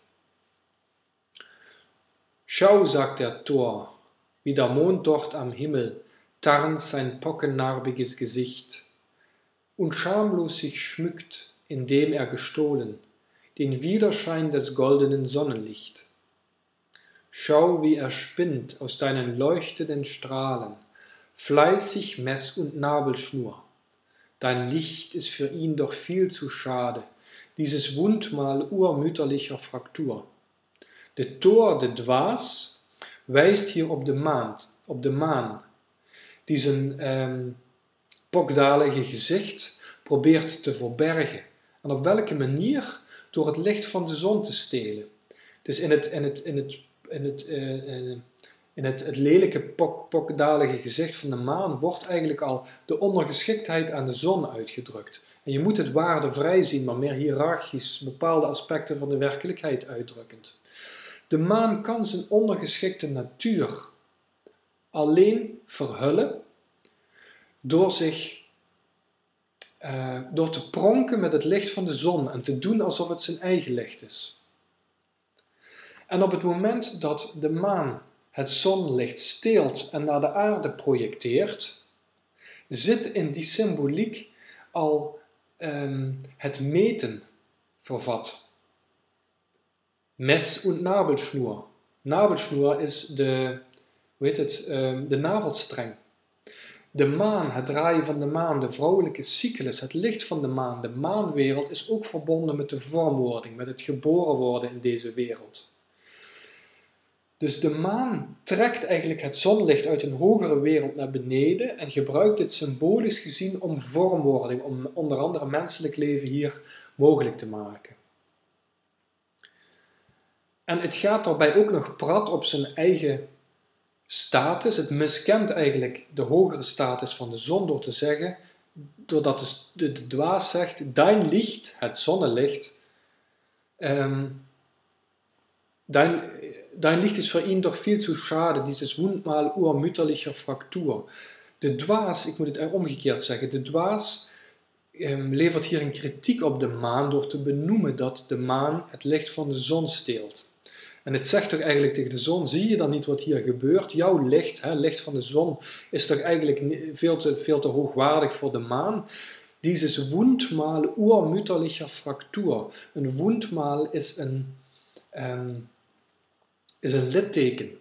Schau, sagt der Tor, wie der Mond dort am Himmel tarnt sein pockennarbiges Gesicht und schamlos sich schmückt, indem er gestohlen den Widerschein des goldenen Sonnenlicht. Schau, wie er spinnt aus deinen leuchtenden Strahlen, fleißig Mess- und Nabelschnur. Dein Licht ist für ihn doch viel zu schade, dieses Wundmal urmütterlicher Fraktur. De Tor, de dwaas, wijst hier op de maan, op de maan die zijn um, pokdalige gezicht probeert te verbergen. En op welke manier? Door het licht van de zon te stelen. Dus in het, in het, in het, in het, uh, in het, het lelijke pok, pokdalige gezicht van de maan wordt eigenlijk al de ondergeschiktheid aan de zon uitgedrukt. En je moet het waardevrij zien, maar meer hiërarchisch bepaalde aspecten van de werkelijkheid uitdrukkend. De maan kan zijn ondergeschikte natuur alleen verhullen door zich uh, door te pronken met het licht van de zon en te doen alsof het zijn eigen licht is. En op het moment dat de maan het zonlicht steelt en naar de aarde projecteert, zit in die symboliek al um, het meten vervat. Mess- und Nabelschnur. Nabelschnur is de, hoe heet het, um, de navelstreng. De maan, het draaien van de maan, de vrouwelijke cyclus, het licht van de maan, de maanwereld is ook verbonden met de vormwording, met het geboren worden in deze wereld. Dus de maan trekt eigenlijk het zonlicht uit een hogere wereld naar beneden en gebruikt dit symbolisch gezien om vormwording, om onder andere menselijk leven hier mogelijk te maken. En het gaat daarbij ook nog prat op zijn eigen status. Het miskent eigenlijk de hogere status van de zon door te zeggen, doordat de, de dwaas zegt, dein licht, het zonnelicht, um, dein, dein licht is voor ihn doch viel zu schade, dieses Wundmal urmütterlicher Fraktur. De dwaas, ik moet het omgekeerd zeggen, de dwaas um, levert hier een kritiek op de maan door te benoemen dat de maan het licht van de zon steelt. En het zegt toch eigenlijk tegen de zon, zie je dan niet wat hier gebeurt? Jouw licht, hè, licht van de zon, is toch eigenlijk veel te, veel te hoogwaardig voor de maan? Dieses Wundmal urmütterlicher Fraktur. Een wundmal is een, um, is een litteken.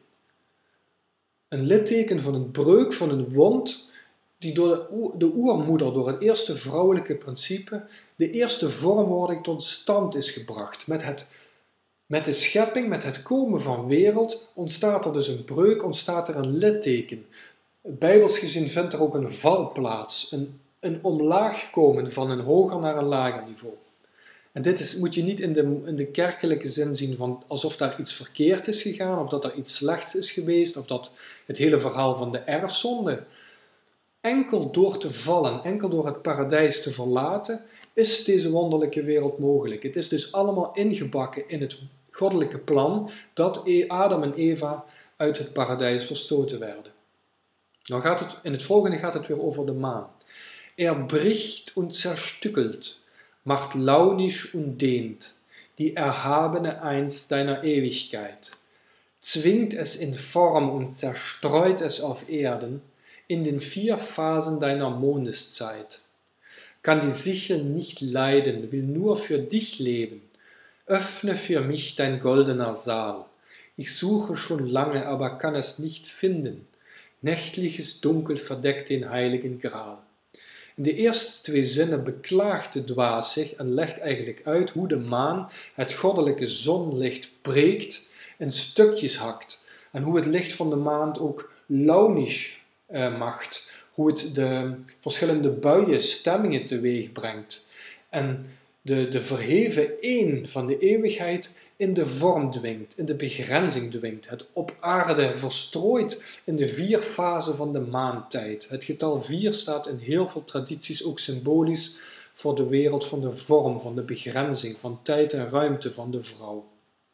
Een litteken van een breuk, van een wond, die door de, de oermoeder, door het eerste vrouwelijke principe, de eerste vormwording tot stand is gebracht. Met het Met de schepping, met het komen van wereld, ontstaat er dus een breuk, ontstaat er een litteken. Bijbels gezien vindt er ook een val plaats, een, een omlaag komen van een hoger naar een lager niveau. En dit is, moet je niet in de, in de kerkelijke zin zien van alsof daar iets verkeerd is gegaan, of dat er iets slechts is geweest, of dat het hele verhaal van de erfzonde. Enkel door te vallen, enkel door het paradijs te verlaten, is deze wonderlijke wereld mogelijk. Het is dus allemaal ingebakken in het goddelijke plan dat Adam en Eva uit het paradijs verstoten werden. Nou gaat het, in het volgende gaat het weer over de maan. Er bricht und zerstückelt, macht launisch und dehnt, die erhabene Eins deiner Ewigkeit, zwingt es in Form und zerstreut es auf Erden, in den vier Phasen deiner Mondeszeit. Kann die Sichel nicht leiden, will nur für dich leben. Öffne für mich dein goldener Saal. Ich suche schon lange, aber kann es nicht finden. Nächtliches Dunkel verdeckt den heiligen Graal. In de eerste twee zinnen beklaagt de dwaas zich en legt eigenlijk uit hoe de maan het goddelijke zonlicht breekt, in stukjes hakt. En hoe het licht van de maan ook launisch uh, maakt. Hoe het de verschillende buien, stemmingen teweeg brengt. En de, de verheven één van de eeuwigheid in de vorm dwingt, in de begrenzing dwingt. Het op aarde verstrooit in de vier fasen van de maantijd. Het getal vier staat in heel veel tradities ook symbolisch voor de wereld van de vorm, van de begrenzing, van tijd en ruimte van de vrouw.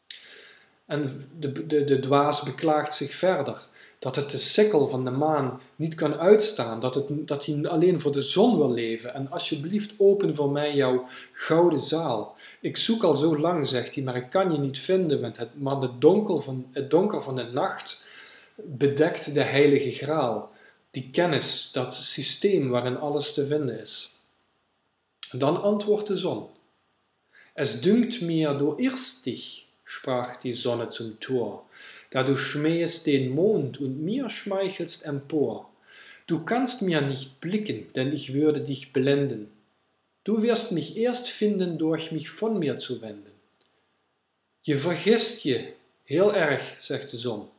En de, de, de dwaas beklaagt zich verder. Dat het de sikkel van de maan niet kan uitstaan, dat, het, dat hij alleen voor de zon wil leven. En alsjeblieft open voor mij jouw gouden zaal. Ik zoek al zo lang, zegt hij, maar ik kan je niet vinden, want het, maar de donker van, het donker van de nacht bedekt de heilige graal. Die kennis, dat systeem waarin alles te vinden is. En dan antwoordt de zon. Es dünkt mir, du irrst dich, sprach die Sonne zum Tor, da du schmähest den Mond und mir schmeichelst empor. Du kannst mir nicht blicken, denn ich würde dich blenden. Du wirst mich erst finden, durch mich von mir zu wenden. Je vergist je heel erg, zegt de zon.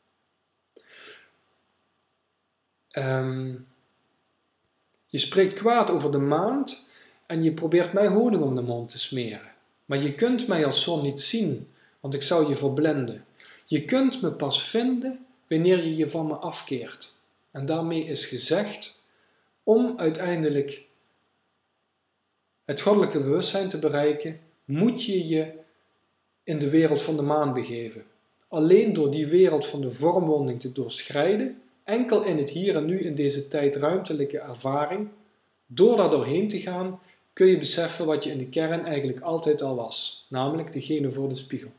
Um, je spreekt kwaad over de maand en je probeert mij honing om de mond te smeren. Maar je kunt mij als zon niet zien, want ik zou je verblenden. Je kunt me pas vinden wanneer je je van me afkeert. En daarmee is gezegd, om uiteindelijk het goddelijke bewustzijn te bereiken, moet je je in de wereld van de maan begeven. Alleen door die wereld van de vormwording te doorschrijden, enkel in het hier en nu in deze tijd-ruimtelijke ervaring, door daar doorheen te gaan, kun je beseffen wat je in de kern eigenlijk altijd al was, namelijk degene voor de spiegel.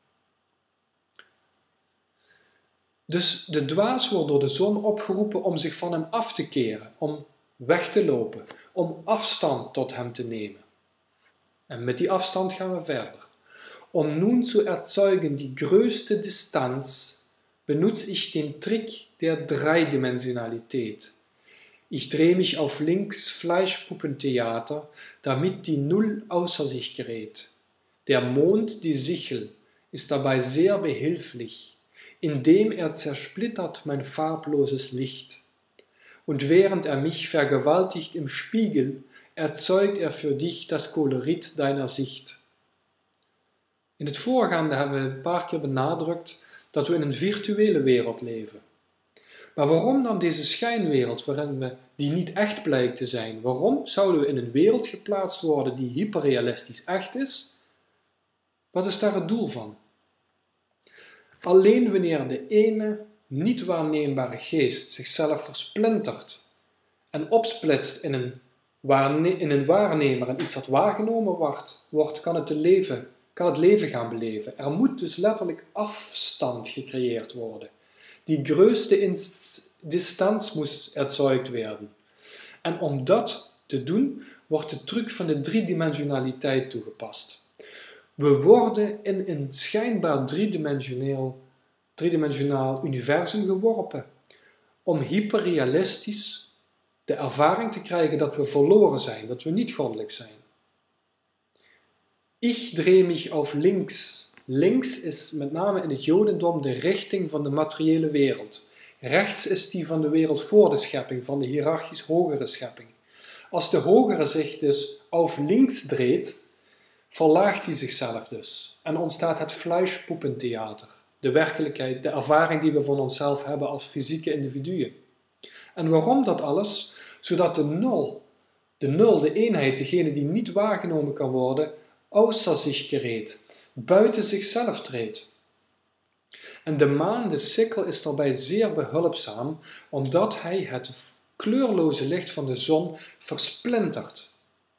Dus de dwaas wordt door de zon opgeroepen om zich van hem af te keren, om weg te lopen, om afstand tot hem te nemen. En met die afstand gaan we verder. Om nun zu erzeugen die größte Distanz, benutze ich den Trick der Dreidimensionalität. Ich dreh mich auf links Fleischpuppentheater, damit die Null außer sich gerät. Der Mond, die Sichel, ist dabei sehr behilflich, indem er zersplittert mein farbloses Licht. Und während er mich vergewaltigt im Spiegel, erzeugt er für dich das Kolorit deiner Sicht. In het voorgaande hebben we een paar keer benadrukt dat we in een virtuele wereld leven. Maar waarom dan deze schijnwereld waarin we, die niet echt blijkt te zijn? Waarom zouden we in een wereld geplaatst worden die hyperrealistisch echt is? Wat is daar het doel van? Alleen wanneer de ene niet waarneembare geest zichzelf versplintert en opsplitst in een, waarne- in een waarnemer en iets dat waargenomen wordt, wordt kan, het de leven, kan het leven gaan beleven. Er moet dus letterlijk afstand gecreëerd worden. Die größte Distanz muss erzeugt werden. En om dat te doen, wordt de truc van de driedimensionaliteit toegepast. We worden in een schijnbaar driedimensionaal, driedimensionaal universum geworpen om hyperrealistisch de ervaring te krijgen dat we verloren zijn, dat we niet goddelijk zijn. Ich dreh mich auf links. Links is met name in het Jodendom de richting van de materiële wereld. Rechts is die van de wereld voor de schepping, van de hiërarchisch hogere schepping. Als de hogere zich dus auf links dreht, verlaagt hij zichzelf dus en ontstaat het Fleischpuppentheater, de werkelijkheid, de ervaring die we van onszelf hebben als fysieke individuen. En waarom dat alles? Zodat de nul, de nul, de eenheid, degene die niet waargenomen kan worden, außer zich gerät, buiten zichzelf treedt. En de maan, de sikkel, is daarbij zeer behulpzaam, omdat hij het kleurloze licht van de zon versplintert.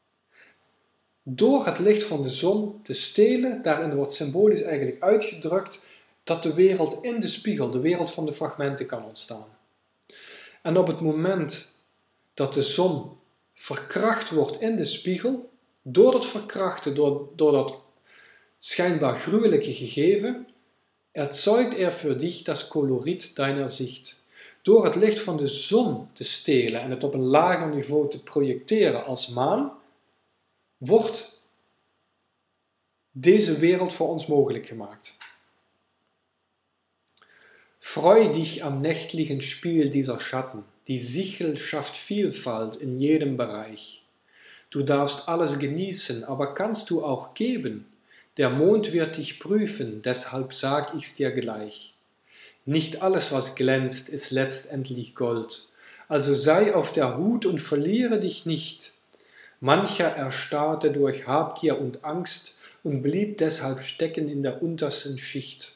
Door het licht van de zon te stelen, daarin wordt symbolisch eigenlijk uitgedrukt dat de wereld in de spiegel, de wereld van de fragmenten, kan ontstaan. En op het moment dat de zon verkracht wordt in de spiegel, door dat verkrachten, door, door dat scheinbar gruwelijke gegeven, erzeugt er für dich das Kolorit deiner Sicht. Door het licht van de zon te stelen en het op een lager niveau te projecteren als maan, wordt deze wereld voor ons mogelijk gemaakt. Freu dich am nächtlichen Spiel dieser Schatten. Die Sichel schafft Vielfalt in jedem Bereich. Du darfst alles genießen, aber kannst du auch geben? Der Mond wird dich prüfen, deshalb sag ich's dir gleich. Nicht alles, was glänzt, ist letztendlich Gold. Also sei auf der Hut und verliere dich nicht. Mancher erstarrte durch Habgier und Angst und blieb deshalb stecken in der untersten Schicht.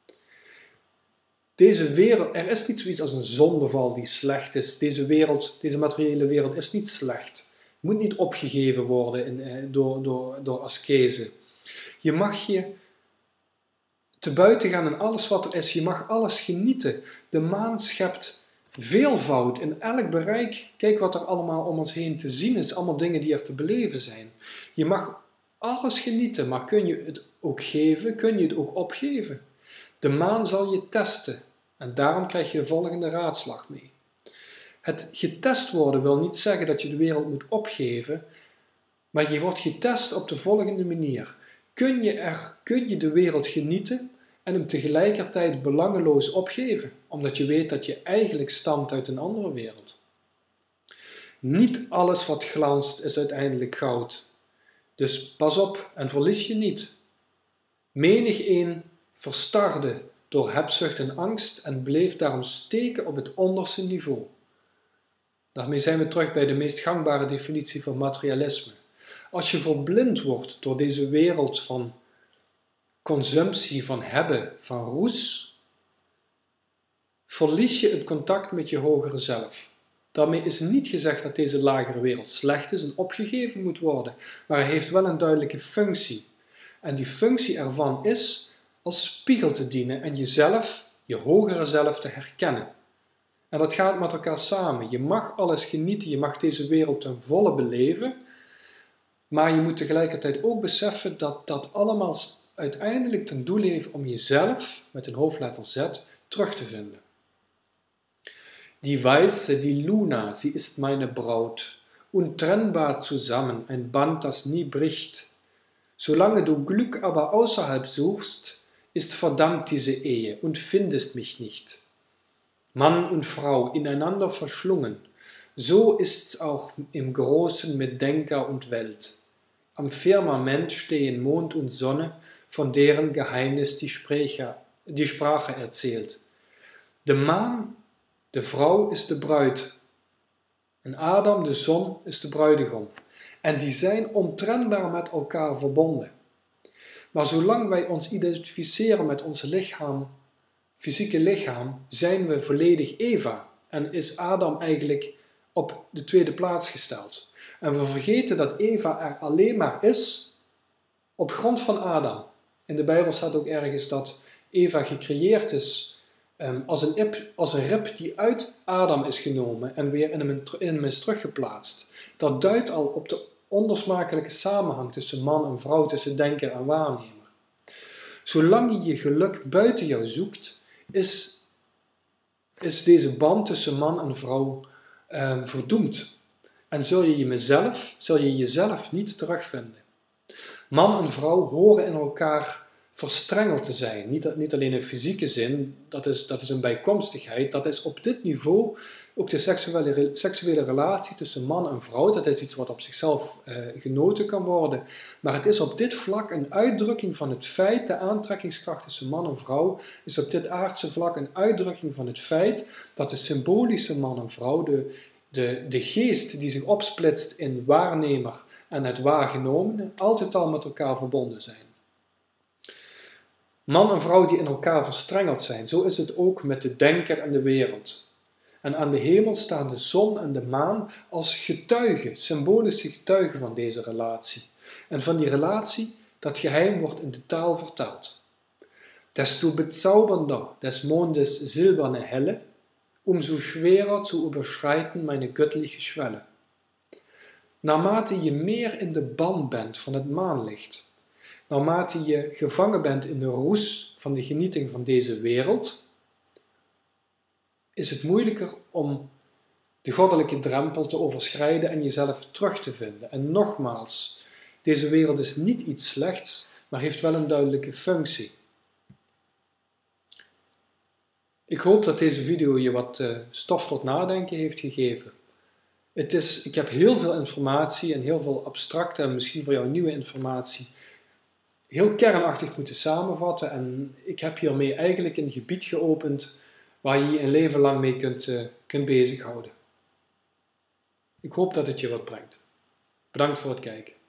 Deze wereld, er is niet zoiets als een zondeval die slecht is. Deze wereld, deze materiële wereld is niet slecht. Moet niet opgegeven worden in, eh, door, door, door askese. Je mag je te buiten gaan in alles wat er is. Je mag alles genieten. De maan schept veelvoud in elk bereik. Kijk wat er allemaal om ons heen te zien is. Allemaal dingen die er te beleven zijn. Je mag alles genieten, maar kun je het ook geven? Kun je het ook opgeven? De maan zal je testen. En daarom krijg je de volgende raadslag mee. Het getest worden wil niet zeggen dat je de wereld moet opgeven, maar je wordt getest op de volgende manier. Kun je, er, kun je de wereld genieten en hem tegelijkertijd belangeloos opgeven, omdat je weet dat je eigenlijk stamt uit een andere wereld? Niet alles wat glanst is uiteindelijk goud. Dus pas op en verlies je niet. Menig een verstarde door hebzucht en angst en bleef daarom steken op het onderste niveau. Daarmee zijn we terug bij de meest gangbare definitie van materialisme. Als je verblind wordt door deze wereld van consumptie, van hebben, van roes, verlies je het contact met je hogere zelf. Daarmee is niet gezegd dat deze lagere wereld slecht is en opgegeven moet worden, maar hij heeft wel een duidelijke functie. En die functie ervan is als spiegel te dienen en jezelf, je hogere zelf te herkennen. En dat gaat met elkaar samen. Je mag alles genieten, je mag deze wereld ten volle beleven, maar je moet tegelijkertijd ook beseffen dat dat allemaal uiteindelijk ten doel heeft om jezelf, met een hoofdletter Z, terug te vinden. Die Weiße, die Luna, sie ist meine Braut, untrennbar zusammen, ein Band, das nie bricht. Solange du Glück aber außerhalb suchst, ist verdammt diese Ehe und findest mich nicht. Mann und Frau ineinander verschlungen, so ist's auch im Großen mit Denker und Welt. Am Firmament stehen Mond und Sonne, von deren Geheimnis die, Sprecher, die Sprache erzählt. De maan, de vrouw is de bruid. En Adam, de zon, is de bruidegom. En die zijn ontrennbaar met elkaar verbonden. Maar zolang wij ons identificeren met ons lichaam, fysieke lichaam, zijn we volledig Eva. En is Adam eigenlijk op de tweede plaats gesteld. En we vergeten dat Eva er alleen maar is op grond van Adam. In de Bijbel staat ook ergens dat Eva gecreëerd is um, als, een ip, als een rib die uit Adam is genomen en weer in hem, in hem is teruggeplaatst. Dat duidt al op de onlosmakelijke samenhang tussen man en vrouw, tussen denker en waarnemer. Zolang je je geluk buiten jou zoekt, is, is deze band tussen man en vrouw um, verdoemd. En zul je jezelf, zul je jezelf niet terugvinden. Man en vrouw horen in elkaar verstrengeld te zijn. Niet, niet alleen in fysieke zin, dat is, dat is een bijkomstigheid. Dat is op dit niveau ook de seksuele, seksuele relatie tussen man en vrouw. Dat is iets wat op zichzelf uh, genoten kan worden. Maar het is op dit vlak een uitdrukking van het feit, de aantrekkingskracht tussen man en vrouw, is op dit aardse vlak een uitdrukking van het feit dat de symbolische man en vrouw, de De, de geest die zich opsplitst in waarnemer en het waargenomene, altijd al met elkaar verbonden zijn. Man en vrouw die in elkaar verstrengeld zijn, zo is het ook met de denker en de wereld. En aan de hemel staan de zon en de maan als getuigen, symbolische getuigen van deze relatie. En van die relatie, dat geheim wordt in de taal vertaald. Desto bezaubernder des Mondes silberne Helle, umso schwerer zu überschreiten meine göttliche Schwelle. Naarmate je meer in de ban bent van het maanlicht, naarmate je gevangen bent in de roes van de genieting van deze wereld, is het moeilijker om de goddelijke drempel te overschrijden en jezelf terug te vinden. En nogmaals, deze wereld is niet iets slechts, maar heeft wel een duidelijke functie. Ik hoop dat deze video je wat uh, stof tot nadenken heeft gegeven. Het is, ik heb heel veel informatie en heel veel abstracte en misschien voor jou nieuwe informatie heel kernachtig moeten samenvatten. En ik heb hiermee eigenlijk een gebied geopend waar je je een leven lang mee kunt, uh, kunt bezighouden. Ik hoop dat het je wat brengt. Bedankt voor het kijken.